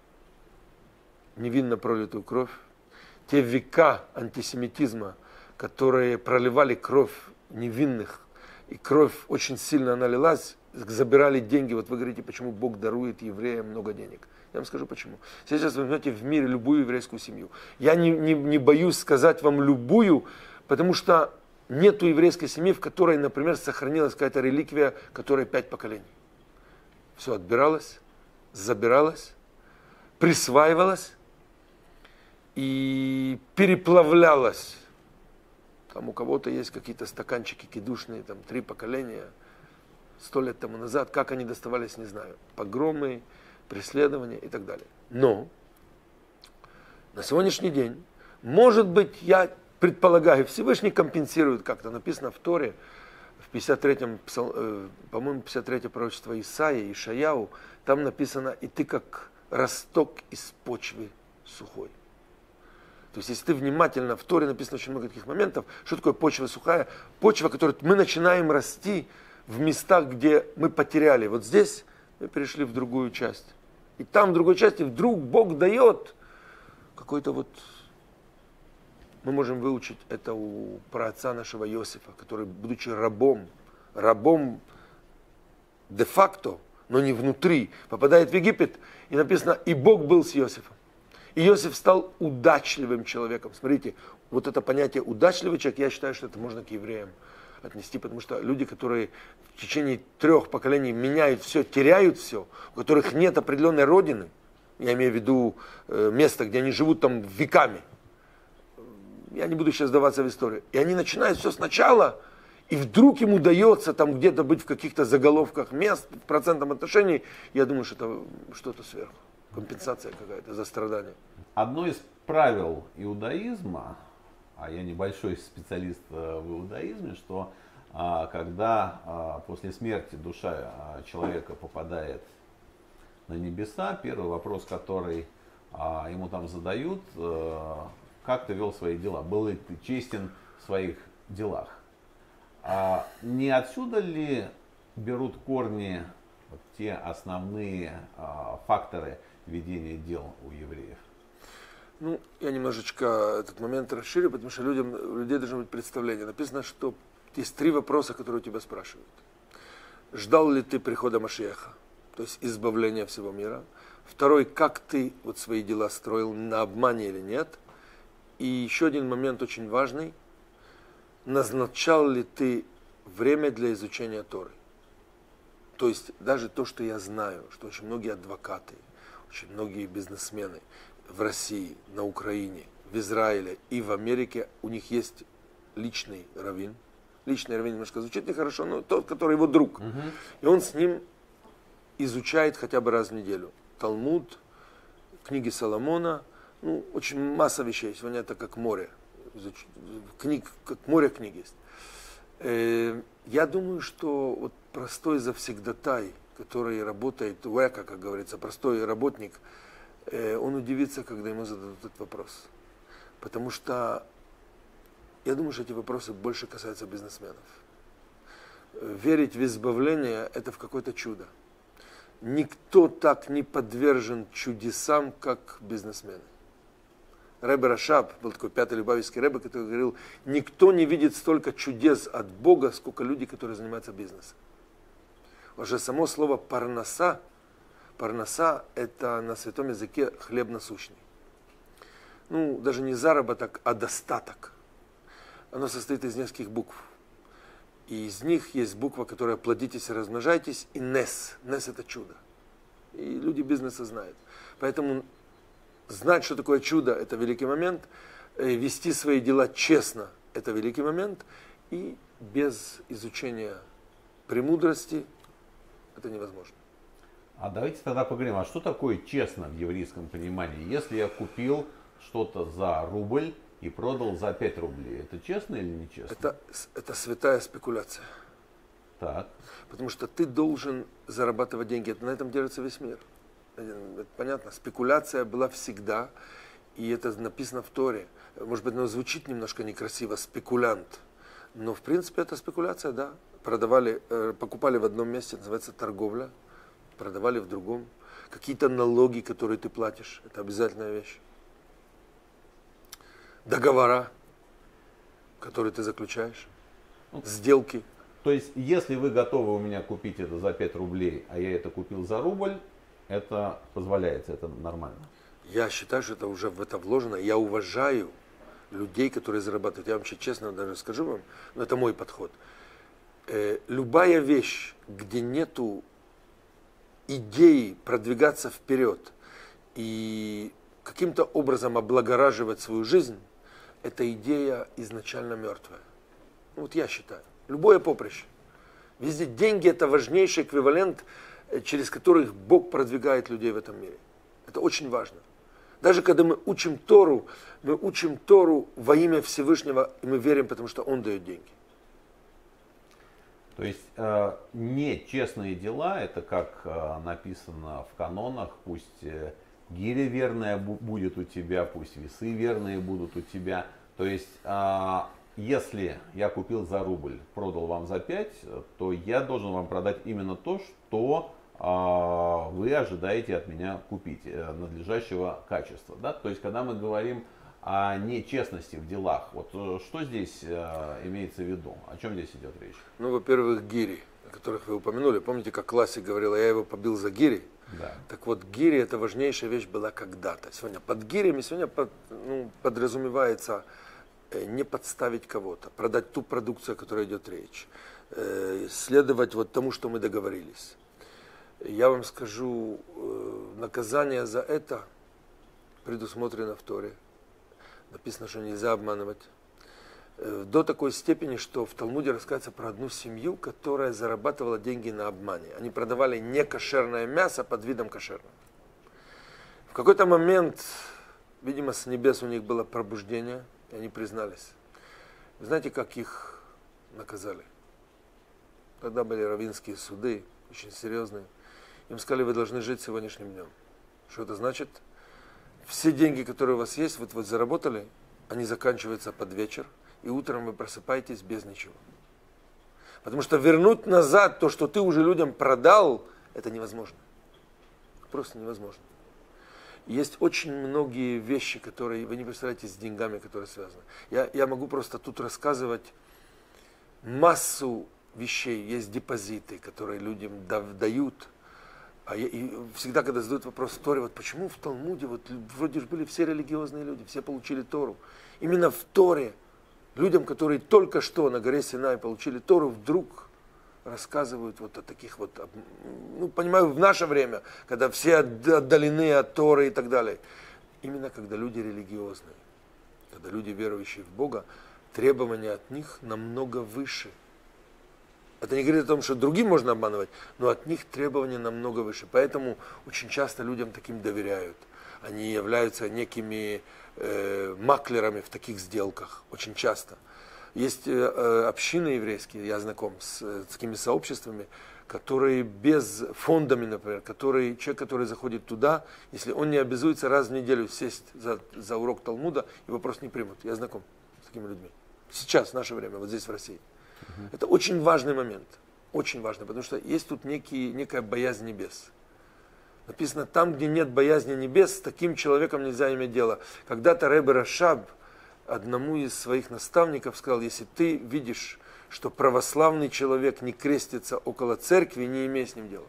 невинно пролитую кровь. Те века антисемитизма, которые проливали кровь невинных, и кровь очень сильно налилась, забирали деньги. Вот вы говорите, почему Бог дарует евреям много денег. Я вам скажу почему. Сейчас вы возьмете в мире любую еврейскую семью. Я не боюсь сказать вам любую, потому что нету еврейской семьи, в которой, например, сохранилась какая-то реликвия, которая 5 поколений. Все отбиралось, забиралось, присваивалось и переплавлялось. Там у кого-то есть какие-то стаканчики кидушные, там 3 поколения, 100 лет тому назад. Как они доставались, не знаю. Погромы, преследования и так далее. Но на сегодняшний день, может быть, я предполагаю, Всевышний компенсирует как-то. Написано в Торе, в 53-м, по-моему, 53-е пророчество Исаии, Ишаяу, там написано, и ты как росток из почвы сухой. То есть, если ты внимательно, в Торе написано очень много таких моментов, что такое почва сухая? Почва, которую мы начинаем расти в местах, где мы потеряли. Вот здесь мы перешли в другую часть. И там, в другой части, вдруг Бог дает какой-то вот... Мы можем выучить это у праотца нашего Иосифа, который, будучи рабом де-факто, но не внутри, попадает в Египет, и написано, и Бог был с Иосифом. И Иосиф стал удачливым человеком. Смотрите, вот это понятие удачливый человек, я считаю, что это можно к евреям отнести, потому что люди, которые в течение 3 поколений меняют все, теряют все, у которых нет определенной родины, я имею в виду место, где они живут там веками, я не буду сейчас вдаваться в историю, и они начинают все сначала, и вдруг им удается там где-то быть в каких-то заголовках мест, в процентном отношении, я думаю, что это что-то сверху, компенсация какая-то за страдания. Одно из правил иудаизма, а я небольшой специалист в иудаизме, что когда после смерти душа человека попадает на небеса, первый вопрос, который ему там задают, как ты вел свои дела, был ли ты честен в своих делах. Не отсюда ли берут корни вот те основные факторы ведения дел у евреев? Ну, я немножечко этот момент расширю, потому что у людей должно быть представление. Написано, что есть 3 вопроса, которые у тебя спрашивают. Ждал ли ты прихода Машиаха, то есть избавления всего мира? Второй, как ты вот свои дела строил, на обмане или нет. И еще один момент очень важный. Назначал ли ты время для изучения Торы? То есть даже то, что я знаю, что очень многие адвокаты, очень многие бизнесмены в России, на Украине, в Израиле и в Америке, у них есть личный раввин. Личный раввин немножко звучит нехорошо, но тот, который его друг. И он с ним изучает хотя бы раз в неделю. Талмуд, книги Соломона, ну, очень масса вещей. Сегодня это как море. Книг, как море книг есть. Я думаю, что вот простой завсегдатай, который работает, уэка, как говорится, простой работник, он удивится, когда ему зададут этот вопрос. Потому что я думаю, что эти вопросы больше касаются бизнесменов. Верить в избавление – это в какое-то чудо. Никто так не подвержен чудесам, как бизнесмены. Ребе Рашаб, был такой пятый любавичский ребе, который говорил, никто не видит столько чудес от Бога, сколько люди, которые занимаются бизнесом. Уже само слово парнаса, парнаса это на святом языке хлеб насущный. Ну, даже не заработок, а достаток. Оно состоит из нескольких букв. И из них есть буква, которая плодитесь и размножайтесь, и нес. Нес это чудо. И люди бизнеса знают. Поэтому знать, что такое чудо, это великий момент. Вести свои дела честно, это великий момент. И без изучения премудрости это невозможно. А давайте тогда поговорим, а что такое честно в еврейском понимании? Если я купил что-то за рубль и продал за 5 рублей, это честно или нечестно? Это святая спекуляция. Так. Потому что ты должен зарабатывать деньги. На этом держится весь мир. Это понятно. Спекуляция была всегда, и это написано в Торе. Может быть, оно звучит немножко некрасиво, спекулянт. Но, в принципе, это спекуляция, да. Покупали в одном месте, называется торговля, продавали в другом. Какие-то налоги, которые ты платишь, это обязательная вещь. Договора, которые ты заключаешь, сделки. То есть, если вы готовы у меня купить это за 5 рублей, а я это купил за рубль, это позволяется, это нормально? Я считаю, что это уже в это вложено. Я уважаю людей, которые зарабатывают. Я вам честно даже скажу вам, но это мой подход. Любая вещь, где нету идеи продвигаться вперед и каким-то образом облагораживать свою жизнь, эта идея изначально мертвая. Вот я считаю. Любое поприще. Везде деньги – это важнейший эквивалент, через которых Бог продвигает людей в этом мире. Это очень важно. Даже когда мы учим Тору во имя Всевышнего, и мы верим, потому что Он дает деньги. То есть нечестные дела, это как написано в канонах, пусть гиря верная будет у тебя, пусть весы верные будут у тебя. То есть, если я купил за рубль, продал вам за 5, то я должен вам продать именно то, что вы ожидаете от меня купить, надлежащего качества. Да? То есть, когда мы говорим о нечестности в делах, вот что здесь имеется в виду? О чем здесь идет речь? Ну, во-первых, гири, о которых вы упомянули. Помните, как классик говорил, я его побил за гири? Да. Так вот, гири – это важнейшая вещь была когда-то. Сегодня под гирями подразумевается не подставить кого-то, продать ту продукцию, о которой идет речь, следовать вот тому, что мы договорились. Я вам скажу, наказание за это предусмотрено в Торе. Написано, что нельзя обманывать. До такой степени, что в Талмуде рассказывается про одну семью, которая зарабатывала деньги на обмане. Они продавали некошерное мясо под видом кошерного. В какой-то момент, видимо, с небес у них было пробуждение, и они признались. Вы знаете, как их наказали? Тогда были раввинские суды, очень серьезные. Им сказали, вы должны жить сегодняшним днем. Что это значит? Все деньги, которые у вас есть, вы заработали, они заканчиваются под вечер, и утром вы просыпаетесь без ничего. Потому что вернуть назад то, что ты уже людям продал, это невозможно. Просто невозможно. Есть очень многие вещи, которые вы не представляете, с деньгами, которые связаны. Я могу просто тут рассказывать массу вещей. Есть депозиты, которые людям дают И всегда, когда задают вопрос в Торе, вот почему в Талмуде, вот вроде же были все религиозные люди, все получили Тору. Именно в Торе людям, которые только что на горе Синай получили Тору, вдруг рассказывают вот о таких вот, ну, понимаю, в наше время, когда все отдалены от Торы и так далее. Именно когда люди религиозные, когда люди, верующие в Бога, требования от них намного выше. Это не говорит о том, что другим можно обманывать, но от них требования намного выше. Поэтому очень часто людям таким доверяют. Они являются некими маклерами в таких сделках. Очень часто. Есть общины еврейские, я знаком с такими сообществами, которые без фондами, например, человек, который заходит туда, если он не обязуется раз в неделю сесть за урок Талмуда, его просто не примут. Я знаком с такими людьми. Сейчас, в наше время, вот здесь в России. Это очень важный момент. Очень важный, потому что есть тут некая боязнь небес. Написано, там, где нет боязни небес, с таким человеком нельзя иметь дело. Когда-то Ребе Рашаб одному из своих наставников сказал, если ты видишь, что православный человек не крестится около церкви, не имей с ним дела.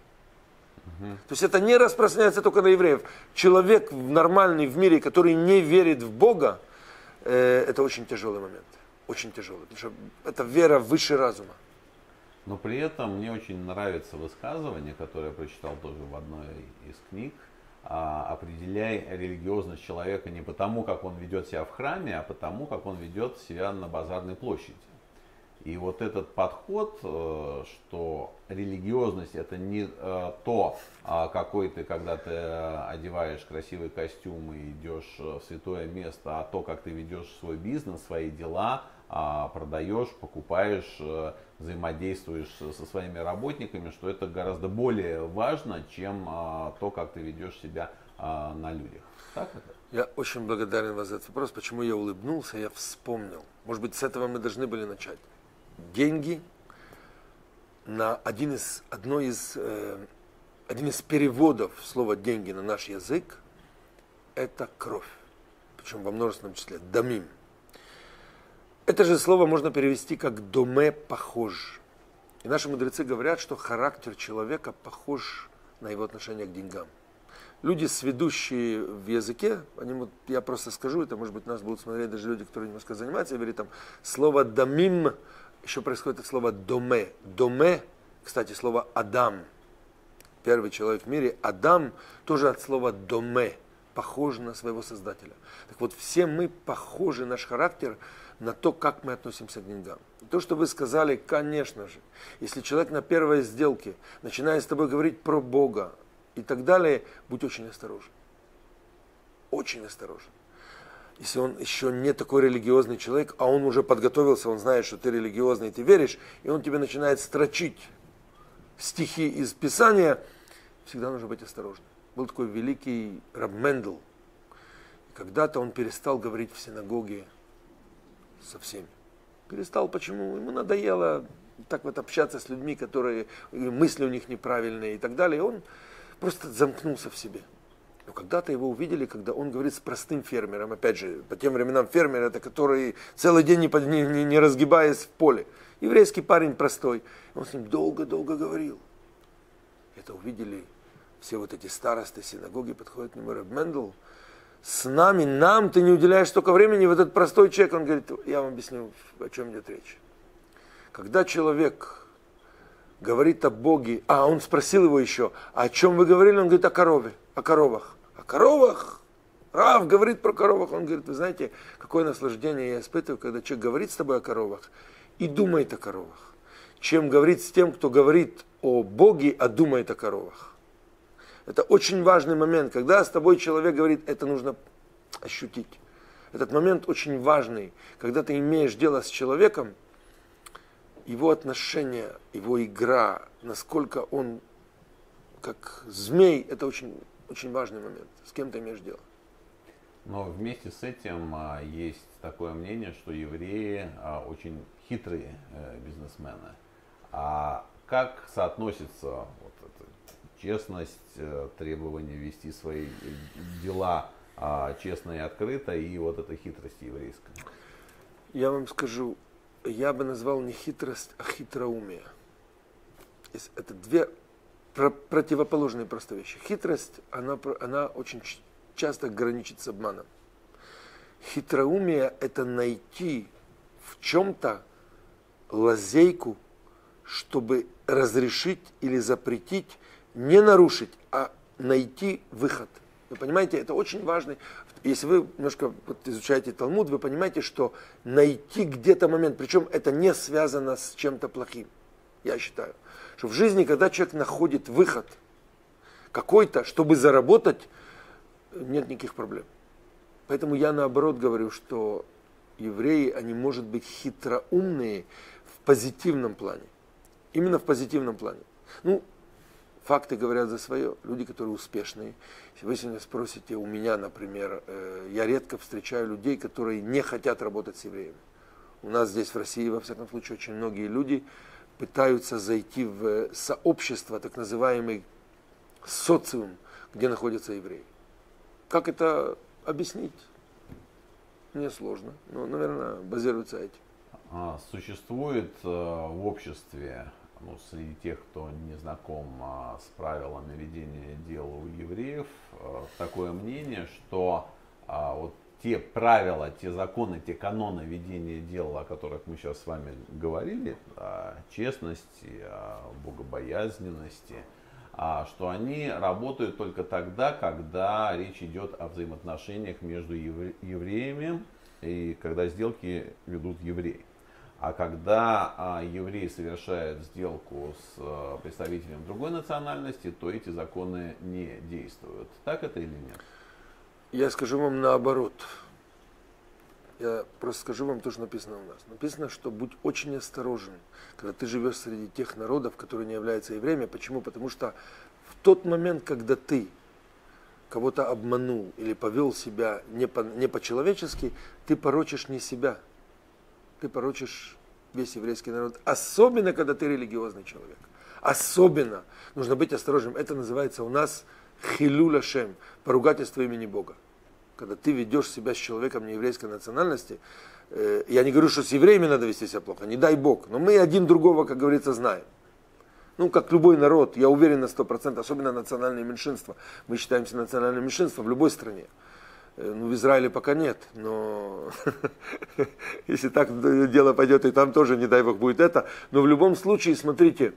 То есть это не распространяется только на евреев. Человек нормальный в мире, который не верит в Бога, это очень тяжелый момент. Очень тяжелый, потому что это вера выше разума. Но при этом мне очень нравится высказывание, которое я прочитал тоже в одной из книг. Определяй религиозность человека не потому, как он ведет себя в храме, а потому, как он ведет себя на базарной площади. И вот этот подход, что религиозность это не то, какой ты, когда ты одеваешь красивый костюм и идешь в святое место, а то, как ты ведешь свой бизнес, свои дела, продаешь, покупаешь, взаимодействуешь со своими работниками, что это гораздо более важно, чем то, как ты ведешь себя на людях. Так это? Я очень благодарен вас за этот вопрос. Почему я улыбнулся, я вспомнил. Может быть, с этого мы должны были начать. Деньги на один из переводов слова деньги на наш язык это кровь. Причем во множественном числе. Дамим. Это же слово можно перевести как доме похож. И наши мудрецы говорят, что характер человека похож на его отношение к деньгам. Люди, сведущие в языке, я просто скажу, это может быть нас будут смотреть даже люди, которые немножко занимаются, я говорю, там слово дамим, еще происходит от слова доме. Доме, кстати, слово Адам. Первый человек в мире, Адам, тоже от слова доме, похож на своего Создателя. Так вот, все мы похожи, наш характер, на то, как мы относимся к деньгам. То, что вы сказали, конечно же, если человек на первой сделке начинает с тобой говорить про Бога и так далее, будь очень осторожен. Очень осторожен. Если он еще не такой религиозный человек, а он уже подготовился, он знает, что ты религиозный, ты веришь, и он тебе начинает строчить стихи из Писания, всегда нужно быть осторожным. Был такой великий Раб Мендел. Когда-то он перестал говорить в синагоге со всеми. Перестал, почему? Ему надоело так вот общаться с людьми, которые мысли у них неправильные и так далее. И он просто замкнулся в себе. Но когда-то его увидели, когда он говорит с простым фермером. Опять же, по тем временам фермер это который целый день не разгибаясь в поле. Еврейский парень простой. Он с ним долго-долго говорил. Это увидели все вот эти старосты синагоги, подходят к нему Раб Мендел. Нам ты не уделяешь столько времени, вот этот простой человек, он говорит, я вам объясню, о чем идет речь. Когда человек говорит о Боге, он спросил его еще, о чем вы говорили, он говорит о коровах. О коровах? Рав говорит про коровах, он говорит, вы знаете, какое наслаждение я испытываю, когда человек говорит с тобой о коровах и думает о коровах, чем говорить с тем, кто говорит о Боге, а думает о коровах. Это очень важный момент, когда с тобой человек говорит, это нужно ощутить. Этот момент очень важный, когда ты имеешь дело с человеком, его отношения, его игра, насколько он как змей, это очень, очень важный момент, с кем ты имеешь дело. Но вместе с этим есть такое мнение, что евреи очень хитрые бизнесмены. А как соотносится вот это честность, требование вести свои дела честно и открыто, и вот эта хитрость еврейская? Я вам скажу, я бы назвал не хитрость, а хитроумие. Это две противоположные просто вещи. Хитрость, она очень часто граничит с обманом. Хитроумие – это найти в чем-то лазейку, чтобы разрешить или запретить, не нарушить, а найти выход. Вы понимаете, это очень важно. Если вы немножко изучаете Талмуд, вы понимаете, что найти где-то момент, причем это не связано с чем-то плохим, я считаю, что в жизни, когда человек находит выход какой-то, чтобы заработать, нет никаких проблем. Поэтому я наоборот говорю, что евреи, они, может быть, хитроумные в позитивном плане. Именно в позитивном плане. Ну, факты говорят за свое. Люди, которые успешные. Если вы сегодня спросите у меня, например, я редко встречаю людей, которые не хотят работать с евреями. У нас здесь в России, во всяком случае, очень многие люди пытаются зайти в сообщество, так называемый социум, где находятся евреи. Как это объяснить? Мне сложно, но, наверное, базируется этим. Существует в обществе, среди тех, кто не знаком с правилами ведения дела у евреев, такое мнение, что вот те правила, те законы, те каноны ведения дела, о которых мы сейчас с вами говорили, о честности, о богобоязненности, что они работают только тогда, когда речь идет о взаимоотношениях между евреями и когда сделки ведут евреи. А когда еврей совершает сделку с представителем другой национальности, то эти законы не действуют. Так это или нет? Я скажу вам наоборот. Я просто скажу вам то, что написано у нас. Написано, что будь очень осторожен, когда ты живешь среди тех народов, которые не являются евреями. Почему? Потому что в тот момент, когда ты кого-то обманул или повел себя не по-человечески, ты порочишь не себя. Ты порочишь весь еврейский народ. Особенно, когда ты религиозный человек. Особенно. Нужно быть осторожным. Это называется у нас хилюль Ашем, поругательство имени Бога. Когда ты ведешь себя с человеком нееврейской национальности, я не говорю, что с евреями надо вести себя плохо, не дай Бог, но мы один другого, как говорится, знаем. Ну, как любой народ, я уверен на 100%, особенно национальные меньшинства. Мы считаемся национальным меньшинством в любой стране. Ну, в Израиле пока нет, но если так дело пойдет, и там тоже, не дай Бог, будет это. Но в любом случае, смотрите,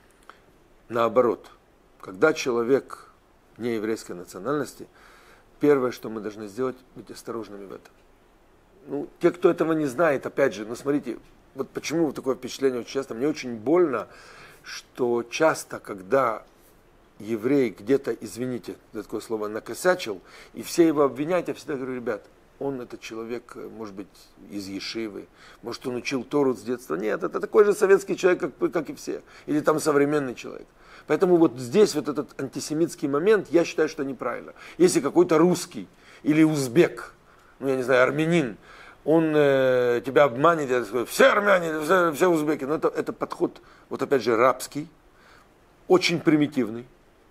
наоборот, когда человек нееврейской национальности, первое, что мы должны сделать, быть осторожными в этом. Ну, те, кто этого не знает, опять же, ну, смотрите, вот почему такое впечатление очень часто, мне очень больно, что часто, когда еврей где-то, извините за такое слово, накосячил, и все его обвиняют, я всегда говорю, ребят, он этот человек, может быть, из Ешивы, может, он учил Тору с детства. Нет, это такой же советский человек, как и все. Или там современный человек. Поэтому вот здесь вот этот антисемитский момент, я считаю, что неправильно. Если какой-то русский или узбек, ну, я не знаю, армянин, он тебя обманет, я скажу, все армяне, все узбеки. Но это подход, вот опять же, рабский, очень примитивный.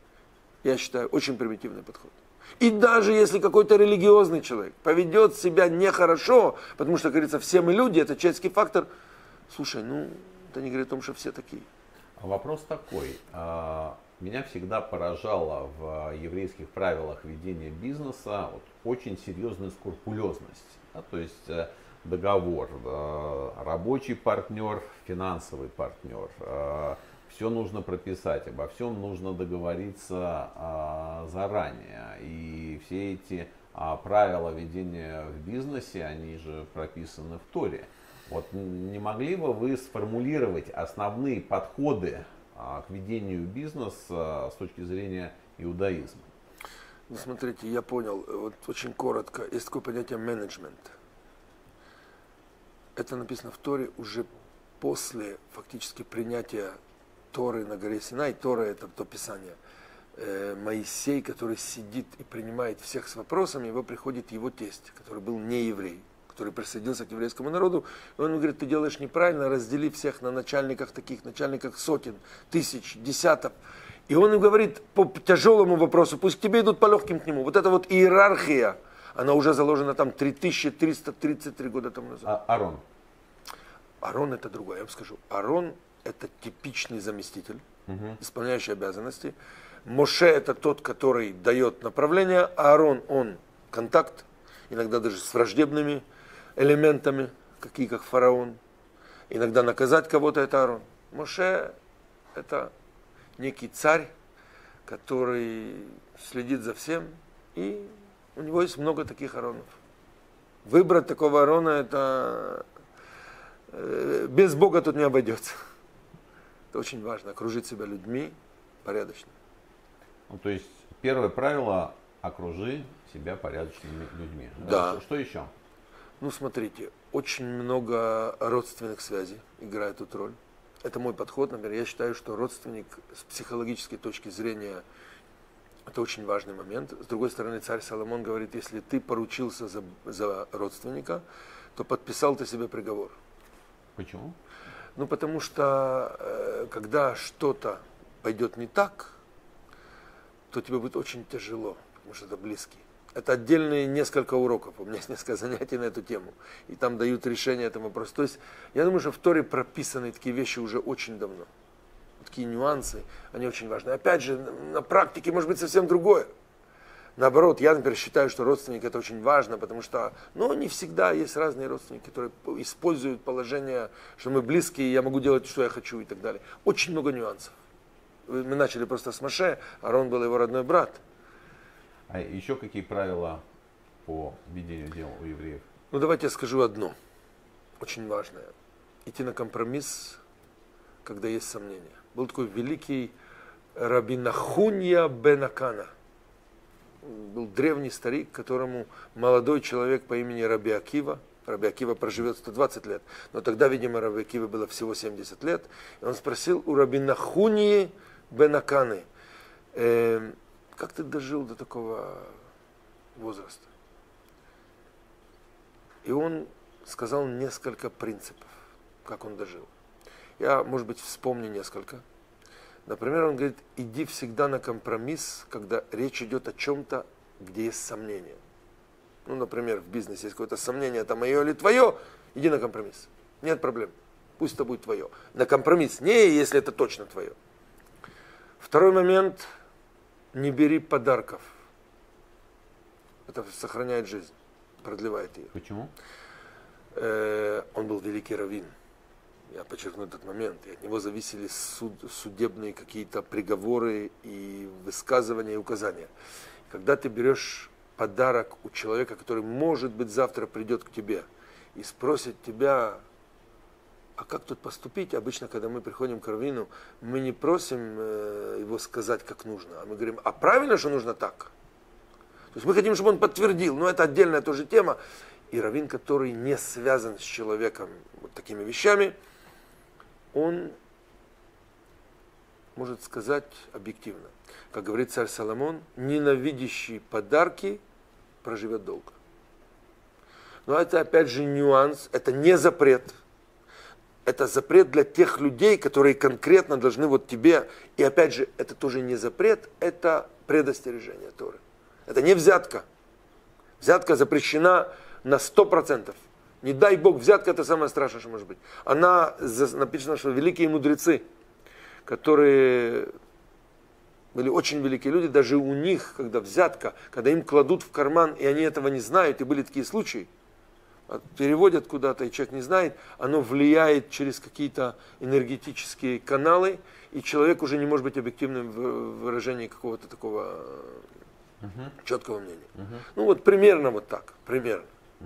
Я считаю, очень примитивный подход. И даже если какой-то религиозный человек поведет себя нехорошо, потому что, как говорится, все мы люди, это человеческий фактор, слушай, ну, это не говорит о том, что все такие. Вопрос такой. Меня всегда поражала в еврейских правилах ведения бизнеса очень серьезная скрупулезность. Да, то есть договор, рабочий партнер, финансовый партнер. Все нужно прописать, обо всем нужно договориться заранее. И все эти правила ведения в бизнесе, они же прописаны в Торе. Вот не могли бы вы сформулировать основные подходы к ведению бизнеса с точки зрения иудаизма? Ну, смотрите, я понял, вот очень коротко, есть такое понятие менеджмент. Это написано в Торе уже после фактически принятия Торы на горе Синай. Тора — это то писание. Моисей, который сидит и принимает всех с вопросами, его приходит его тесть, который был не еврей, который присоединился к еврейскому народу, и он говорит, ты делаешь неправильно, раздели всех на начальниках таких, начальниках сотен, тысяч, десятков. И он им говорит по тяжелому вопросу, пусть к тебе идут по легким к нему. Вот эта вот иерархия, она уже заложена там 3333 года тому назад. Аарон. Аарон — это другое, я вам скажу. Аарон это типичный заместитель, исполняющий обязанности. Моше это тот, который дает направление, а Аарон, он контакт, иногда даже с враждебными элементами, какие как фараон. Иногда наказать кого-то это Аарон. Моше это некий царь, который следит за всем, и у него есть много таких Ааронов. Выбрать такого Аарона, это без Бога тут не обойдется. Это очень важно, окружить себя людьми порядочными. Ну, то есть первое правило: окружи себя порядочными людьми. Да. Что еще? Ну, смотрите, очень много родственных связей играет тут роль. Это мой подход, например. Я считаю, что родственник с психологической точки зрения это очень важный момент. С другой стороны, царь Соломон говорит, если ты поручился за родственника, то подписал ты себе приговор. Почему? Ну, потому что когда что-то пойдет не так, то тебе будет очень тяжело, потому что это близкий. Это отдельные несколько уроков, у меня есть несколько занятий на эту тему, и там дают решение этому вопросу. То есть, я думаю, что в Торе прописаны такие вещи уже очень давно. Такие нюансы, они очень важны. Опять же, на практике может быть совсем другое. Наоборот, я, например, считаю, что родственник это очень важно, потому что, не всегда есть разные родственники, которые используют положение, что мы близкие, я могу делать, что я хочу и так далее. Очень много нюансов. Мы начали просто с Моше, Аарон был его родной брат. А еще какие правила по ведению дел у евреев? Ну, давайте я скажу одно, очень важное. Идти на компромисс, когда есть сомнения. Был такой великий Раби Нахунья бен Акана. Был древний старик, которому молодой человек по имени Раби Акива. Раби Акива проживет 120 лет. Но тогда, видимо, Раби Акиве было всего 70 лет. И он спросил у Раби Нахуньи бен Аканы, как ты дожил до такого возраста? И он сказал несколько принципов, как он дожил. Я, может быть, вспомню несколько. Например, он говорит, иди всегда на компромисс, когда речь идет о чем-то, где есть сомнения. Ну, например, в бизнесе есть какое-то сомнение, это мое или твое, иди на компромисс. Нет проблем, пусть это будет твое. На компромисс не, если это точно твое. Второй момент, не бери подарков. Это сохраняет жизнь, продлевает ее. Почему? Он был великий раввин. Я подчеркну этот момент. И от него зависели судебные какие-то приговоры и высказывания и указания. Когда ты берешь подарок у человека, который, может быть, завтра придет к тебе и спросит тебя, а как тут поступить? Обычно, когда мы приходим к раввину, мы не просим его сказать, как нужно, а мы говорим, а правильно, что нужно так? То есть мы хотим, чтобы он подтвердил, но это отдельная тоже тема. И раввин, который не связан с человеком вот такими вещами, он может сказать объективно. Как говорит царь Соломон, ненавидящий подарки проживет долго. Но это опять же нюанс, это не запрет. Это запрет для тех людей, которые конкретно должны вот тебе. И опять же, это тоже не запрет, это предостережение Торы. Это не взятка. Взятка запрещена на 100%. Не дай Бог, взятка это самое страшное, что может быть. Написано, что великие мудрецы, которые были очень великие люди, даже у них, когда взятка, когда им кладут в карман, и они этого не знают, и были такие случаи, переводят куда-то, и человек не знает, оно влияет через какие-то энергетические каналы, и человек уже не может быть объективным в выражении какого-то такого четкого мнения. Ну вот примерно вот так, примерно.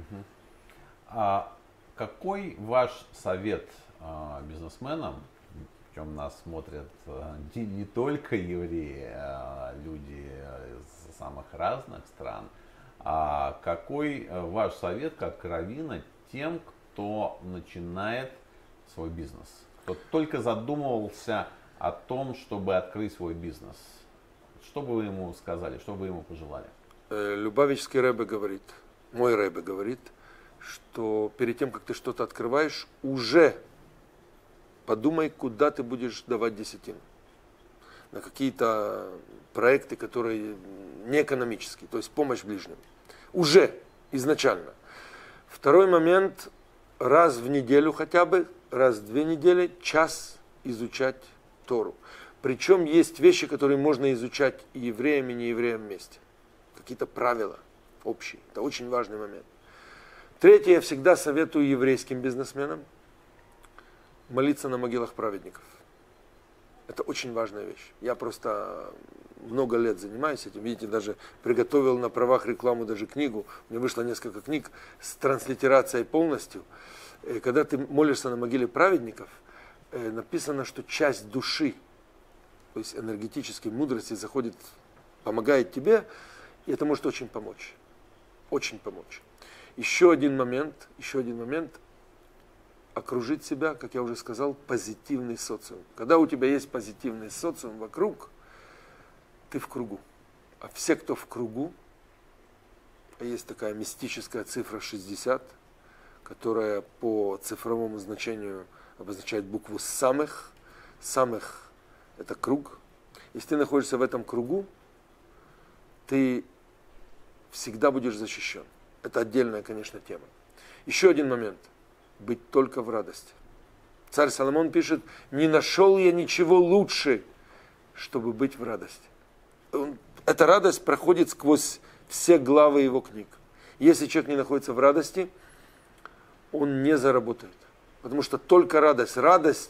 А какой ваш совет бизнесменам, причем нас смотрят не только евреи, а люди из самых разных стран, а какой ваш совет как раввина тем, кто начинает свой бизнес, кто только задумывался о том, чтобы открыть свой бизнес? Что бы вы ему сказали, что бы вы ему пожелали? Любавичский Ребе говорит, мой Ребе говорит, что перед тем, как ты что-то открываешь, уже подумай, куда ты будешь давать десятину. На какие-то проекты, которые не экономические, то есть помощь ближним. Уже изначально. Второй момент, раз в неделю хотя бы, раз в 2 недели, час изучать Тору. Причем есть вещи, которые можно изучать и евреям, и неевреям вместе. Какие-то правила общие. Это очень важный момент. Третье, я всегда советую еврейским бизнесменам молиться на могилах праведников. Это очень важная вещь. Я просто много лет занимаюсь этим. Видите, даже приготовил на правах рекламу даже книгу. У меня вышло несколько книг с транслитерацией полностью. Когда ты молишься на могиле праведников, написано, что часть души, то есть энергетической мудрости заходит, помогает тебе, и это может очень помочь. Очень помочь. Еще один момент, окружить себя, как я уже сказал, позитивный социум. Когда у тебя есть позитивный социум вокруг, ты в кругу. А все, кто в кругу, есть такая мистическая цифра 60, которая по цифровому значению обозначает букву самых. Самых – это круг. Если ты находишься в этом кругу, ты всегда будешь защищен. Это отдельная, конечно, тема. Еще один момент. Быть только в радости. Царь Соломон пишет: не нашел я ничего лучше, чтобы быть в радости. Эта радость проходит сквозь все главы его книг. Если человек не находится в радости, он не заработает. Потому что только радость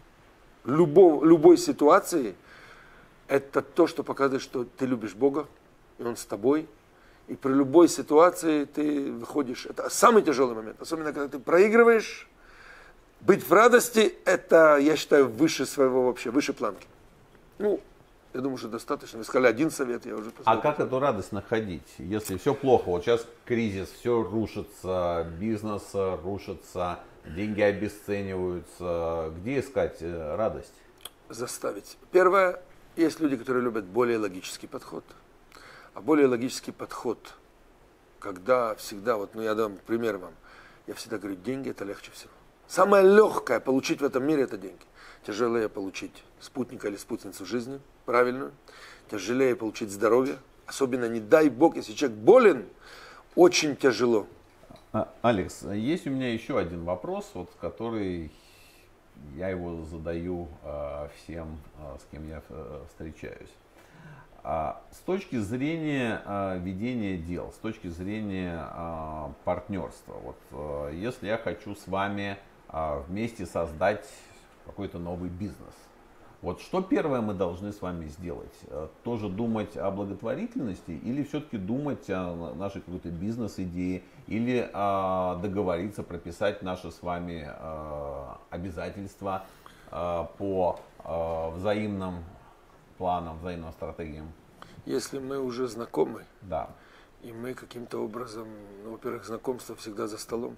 любой ситуации, это то, что показывает, что ты любишь Бога, и Он с тобой. И при любой ситуации ты выходишь. Это самый тяжелый момент. Особенно, когда ты проигрываешь. Быть в радости, это, я считаю, выше своего вообще, выше планки. Ну, я думаю, что достаточно. Вы сказали один совет, я уже посмотрел. А как эту радость находить, если все плохо? Вот сейчас кризис, все рушится, бизнес рушится, деньги обесцениваются. Где искать радость? Заставить. Первое, есть люди, которые любят более логический подход. А более логический подход, когда всегда, я дам пример вам, я всегда говорю, деньги это легче всего. Самое легкое получить в этом мире это деньги. Тяжелее получить спутника или спутницу жизни, правильную. Тяжелее получить здоровье. Особенно, не дай Бог, если человек болен, очень тяжело. Алекс, есть у меня еще один вопрос, который я его задаю всем, с кем я встречаюсь. С точки зрения ведения дел, с точки зрения партнерства, если я хочу с вами вместе создать какой-то новый бизнес, что первое мы должны с вами сделать? Тоже думать о благотворительности или все-таки думать о нашей какой-то бизнес-идее или договориться, прописать наши с вами обязательства по взаимным планам, взаимным стратегиям? Если мы уже знакомы, да. И мы каким-то образом, во-первых, знакомство всегда за столом.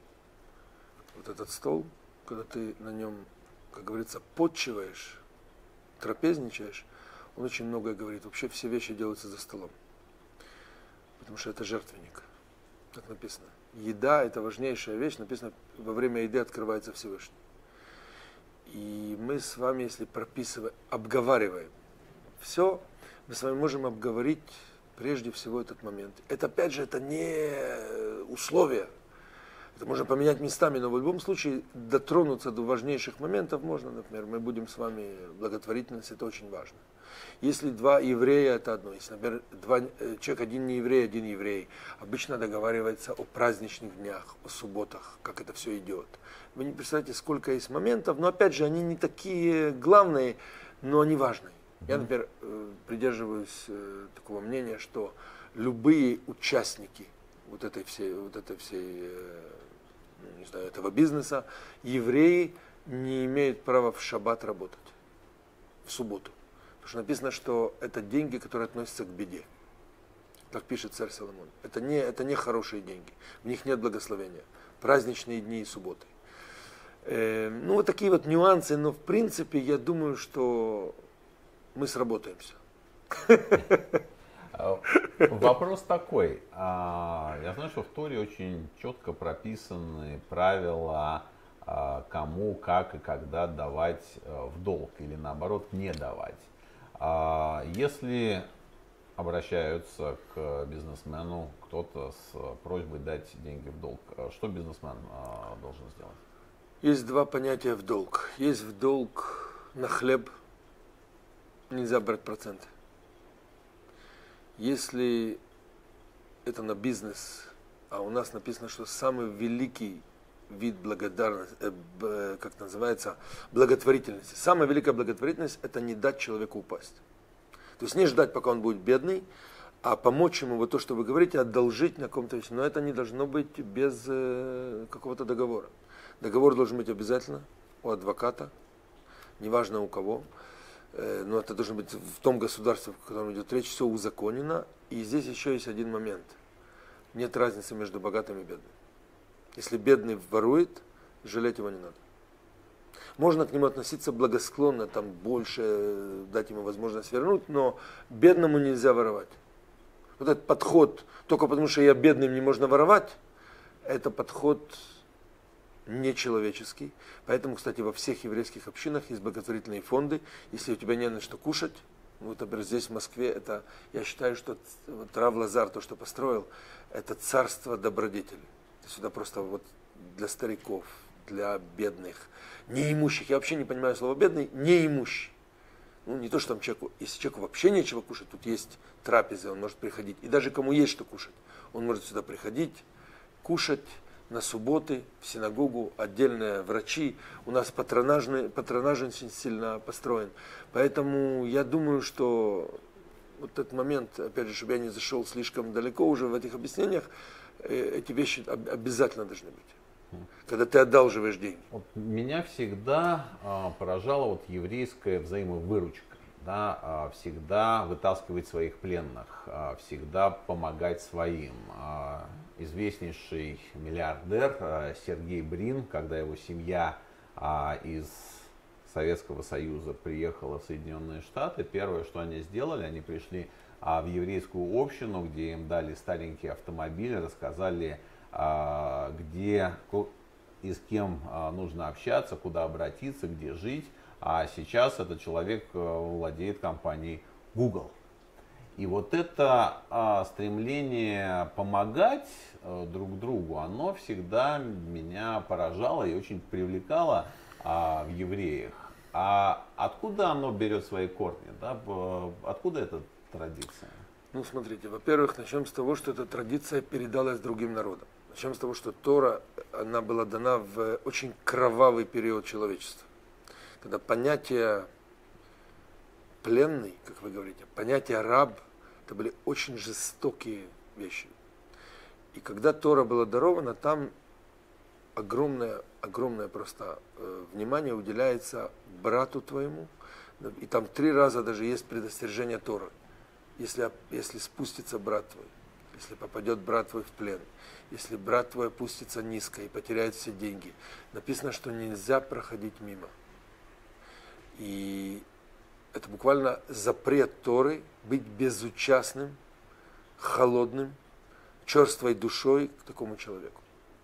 Вот этот стол, когда ты на нем, как говорится, подчиваешь, трапезничаешь, он очень многое говорит. Вообще все вещи делаются за столом. Потому что это жертвенник. Так написано. Еда – это важнейшая вещь. Написано, во время еды открывается Всевышний. И мы с вами, если прописываем, обговариваем все, мы с вами можем обговорить прежде всего этот момент. Это, опять же, это не условие. Это можно поменять местами, но в любом случае дотронуться до важнейших моментов можно. Например, мы будем с вами благотворительность, это очень важно. Если два еврея, это одно. Если, например, человек, один не еврей, один еврей, обычно договаривается о праздничных днях, о субботах, как это все идет. Вы не представляете, сколько есть моментов, но опять же, они не такие главные, но они важные. Я, например, придерживаюсь такого мнения, что любые участники вот этой всей не знаю, этого бизнеса, евреи не имеют права в шаббат работать, в субботу. Потому что написано, что это деньги, которые относятся к беде. Так пишет царь Соломон. Это не хорошие деньги, в них нет благословения. Праздничные дни и субботы. Вот такие вот нюансы, но в принципе я думаю, что мы сработаемся. Вопрос такой. Я знаю, что в Торе очень четко прописаны правила, кому, как и когда давать в долг или наоборот не давать. Если обращаются к бизнесмену кто-то с просьбой дать деньги в долг, что бизнесмен должен сделать? Есть два понятия в долг. Есть в долг на хлеб нельзя брать проценты. Если это на бизнес, а у нас написано, что самый великий вид благодарности, как называется, благотворительности. Самая великая благотворительность – это не дать человеку упасть. То есть не ждать, пока он будет бедный, а помочь ему, вот то, что вы говорите, одолжить на каком-то вещи. Но это не должно быть без какого-то договора. Договор должен быть обязательно у адвоката, неважно у кого. Но это должно быть в том государстве, в котором идет речь, все узаконено. И здесь еще есть один момент. Нет разницы между богатым и бедным. Если бедный ворует, жалеть его не надо. Можно к нему относиться благосклонно, там больше дать ему возможность вернуть, но бедному нельзя воровать. Вот этот подход, только потому что я бедный, мне можно воровать, это подход нечеловеческий. Поэтому, кстати, во всех еврейских общинах есть благотворительные фонды. Если у тебя не на что кушать, вот, например, здесь в Москве, это, я считаю, что вот Рав Лазар, то, что построил, это царство добродетели. Сюда просто вот для стариков, для бедных, неимущих. Я вообще не понимаю слова бедный, неимущий. Ну, не то, что там человеку, если человеку вообще нечего кушать, тут есть трапезы, он может приходить. И даже кому есть что кушать, он может сюда приходить, кушать на субботы, в синагогу, отдельные врачи. У нас патронаж очень сильно построен. Поэтому я думаю, что вот этот момент, опять же, чтобы я не зашел слишком далеко уже в этих объяснениях, эти вещи обязательно должны быть. Когда ты одалживаешь деньги. Вот меня всегда поражала вот еврейская взаимовыручка. Да, всегда вытаскивать своих пленных, всегда помогать своим. Известнейший миллиардер Сергей Брин, когда его семья из Советского Союза приехала в Соединенные Штаты, первое, что они сделали, они пришли в еврейскую общину, где им дали старенький автомобиль, рассказали, где и с кем нужно общаться, куда обратиться, где жить. А сейчас этот человек владеет компанией Google. И вот это стремление помогать друг другу, оно всегда меня поражало и очень привлекало в евреях. А откуда оно берет свои корни? Да? Откуда эта традиция? Ну, смотрите, во-первых, начнем с того, что эта традиция передалась другим народам. Начнем с того, что Тора, она была дана в очень кровавый период человечества. Когда понятие пленный, как вы говорите, понятие раб, это были очень жестокие вещи. И когда Тора была дарована, там огромное просто внимание уделяется брату твоему. И там 3 раза даже есть предостережение Торы. Если спустится брат твой, если попадет брат твой в плен, если брат твой опустится низко и потеряет все деньги, написано, что нельзя проходить мимо. И это буквально запрет Торы быть безучастным, холодным, черствой душой к такому человеку.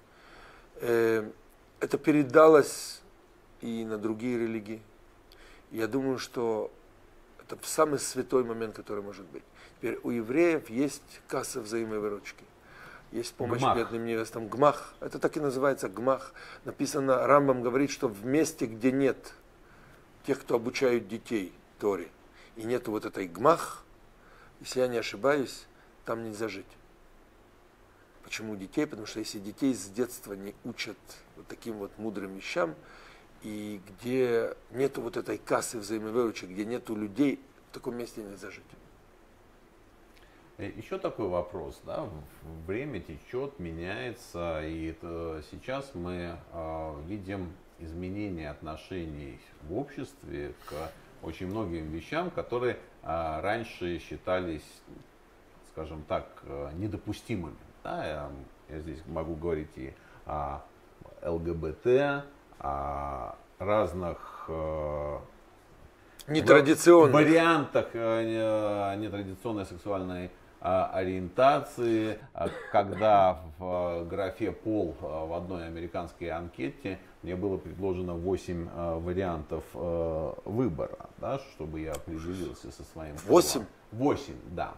Это передалось и на другие религии. Я думаю, что это самый святой момент, который может быть. Теперь у евреев есть касса взаимовыручки. Есть помощь бедным невестам. Гмах. Это так и называется гмах. Написано, Рамбам говорит, что в месте, где нет тех, кто обучают детей Торе, и нету вот этой гмах, если я не ошибаюсь, там нельзя жить. Почему детей? Потому что если детей с детства не учат вот таким вот мудрым вещам, и где нету вот этой кассы взаимовыручек, где нету людей, в таком месте нельзя жить. Еще такой вопрос, да, время течет, меняется, и сейчас мы видим изменение отношений в обществе к очень многим вещам, которые раньше считались, скажем так, недопустимыми. Да, я здесь могу говорить и о ЛГБТ, о разных нетрадиционных вариантах нетрадиционной сексуальной ориентации, когда в графе «пол» в одной американской анкете мне было предложено 8 вариантов выбора, да, чтобы я определился со своим полом. 8? 8, да.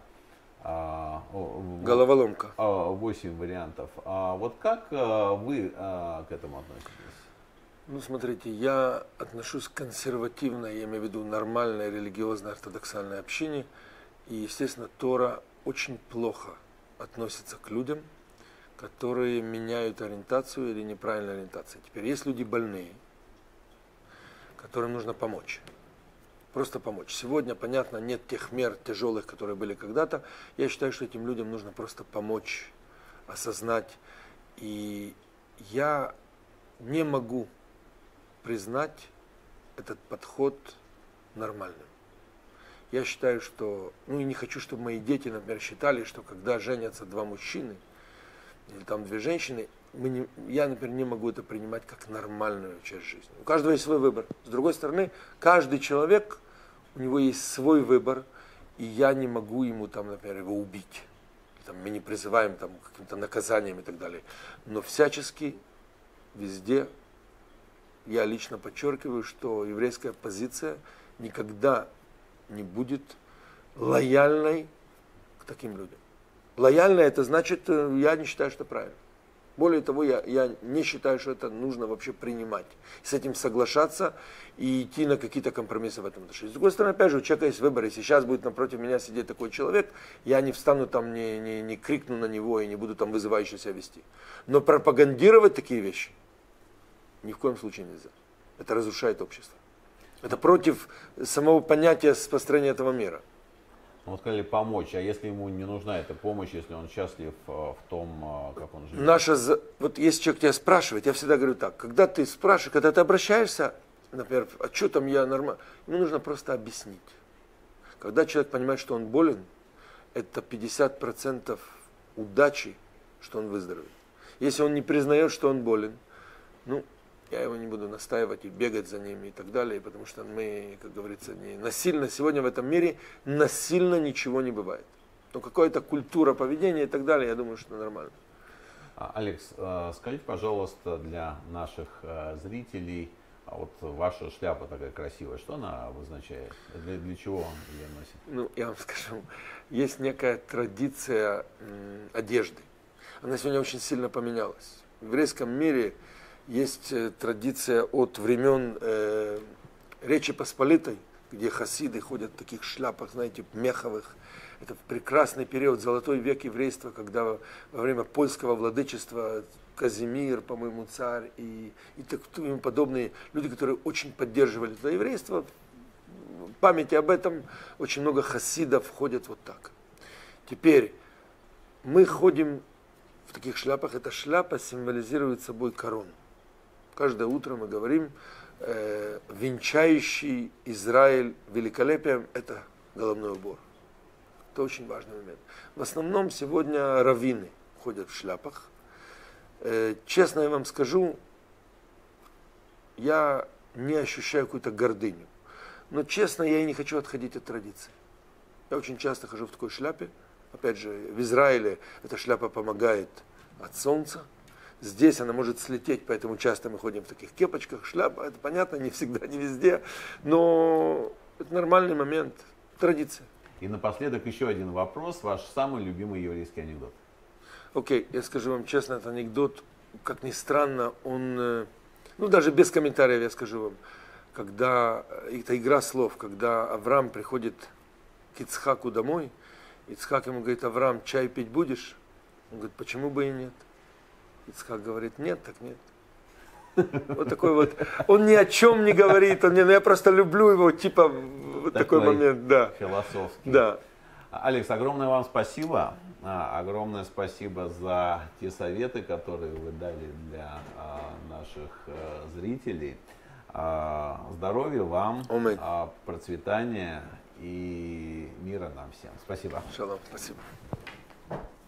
Головоломка. 8 вариантов. Вот как вы к этому относитесь? Ну, смотрите, я отношусь консервативно, я имею в виду нормальное религиозное ортодоксальное общение. И, естественно, Тора очень плохо относится к людям, которые меняют ориентацию или неправильную ориентацию. Теперь есть люди больные, которым нужно помочь. Просто помочь. Сегодня, понятно, нет тех мер тяжелых, которые были когда-то. Я считаю, что этим людям нужно просто помочь, осознать. И я не могу признать этот подход нормальным. Я считаю, что, ну и не хочу, чтобы мои дети, например, считали, что когда женятся два мужчины или там две женщины, я, например, не могу это принимать как нормальную часть жизни. У каждого есть свой выбор. С другой стороны, каждый человек, у него есть свой выбор, и я не могу ему, там, например, его убить. Там, мы не призываем там, к каким-то наказаниям и так далее. Но всячески, везде, я лично подчеркиваю, что еврейская позиция никогда не будет лояльной к таким людям. Лояльная, это значит, я не считаю, что правильно. Более того, я не считаю, что это нужно вообще принимать. С этим соглашаться и идти на какие-то компромиссы в этом отношении. С другой стороны, опять же, у человека есть выбор. Если сейчас будет напротив меня сидеть такой человек, я не встану там, не крикну на него и не буду там вызывающе себя вести. Но пропагандировать такие вещи ни в коем случае нельзя. Это разрушает общество. Это против самого понятия построения этого мира. Вот сказали помочь, а если ему не нужна эта помощь, если он счастлив в том, как он живет? Вот если человек тебя спрашивает, я всегда говорю так, когда ты спрашиваешь, когда ты обращаешься, например, а что там я нормально, ему нужно просто объяснить. Когда человек понимает, что он болен, это 50% удачи, что он выздоровеет. Если он не признает, что он болен, ну, я его не буду настаивать и бегать за ними и так далее, потому что мы, как говорится, не насильно, сегодня в этом мире насильно ничего не бывает. Но какая-то культура поведения и так далее, я думаю, что нормально. Алекс, скажите, пожалуйста, для наших зрителей, вот ваша шляпа такая красивая, что она обозначает? Для чего он ее носит? Ну, я вам скажу, есть некая традиция одежды. Она сегодня очень сильно поменялась. В еврейском мире есть традиция от времен Речи Посполитой, где хасиды ходят в таких шляпах, знаете, меховых. Это прекрасный период, золотой век еврейства, когда во время польского владычества Казимир, по-моему, царь и тому подобные люди, которые очень поддерживали это еврейство. В памяти об этом очень много хасидов ходят вот так. Теперь мы ходим в таких шляпах. Эта шляпа символизирует собой корону. Каждое утро мы говорим, венчающий Израиль великолепием – это головной убор. Это очень важный момент. В основном сегодня раввины ходят в шляпах. Честно я вам скажу, я не ощущаю какую-то гордыню. Но честно, я и не хочу отходить от традиции. Я очень часто хожу в такой шляпе. Опять же, в Израиле эта шляпа помогает от солнца. Здесь она может слететь, поэтому часто мы ходим в таких кепочках. Шляпа, это понятно, не всегда, не везде. Но это нормальный момент, традиция. И напоследок еще один вопрос. Ваш самый любимый еврейский анекдот? Окей, я скажу вам честно, этот анекдот, как ни странно, он, ну даже без комментариев я скажу вам, когда, это игра слов, когда Авраам приходит к Ицхаку домой, Ицхак ему говорит: Авраам, чай пить будешь? Он говорит: почему бы и нет? Ицхак говорит: нет, так нет. Вот такой вот, он ни о чем не говорит, я просто люблю его, типа, вот такой момент, да. Философский. Да. Алекс, огромное вам спасибо. Огромное спасибо за те советы, которые вы дали для наших зрителей. Здоровья вам, процветания и мира нам всем. Спасибо. Шалом, спасибо.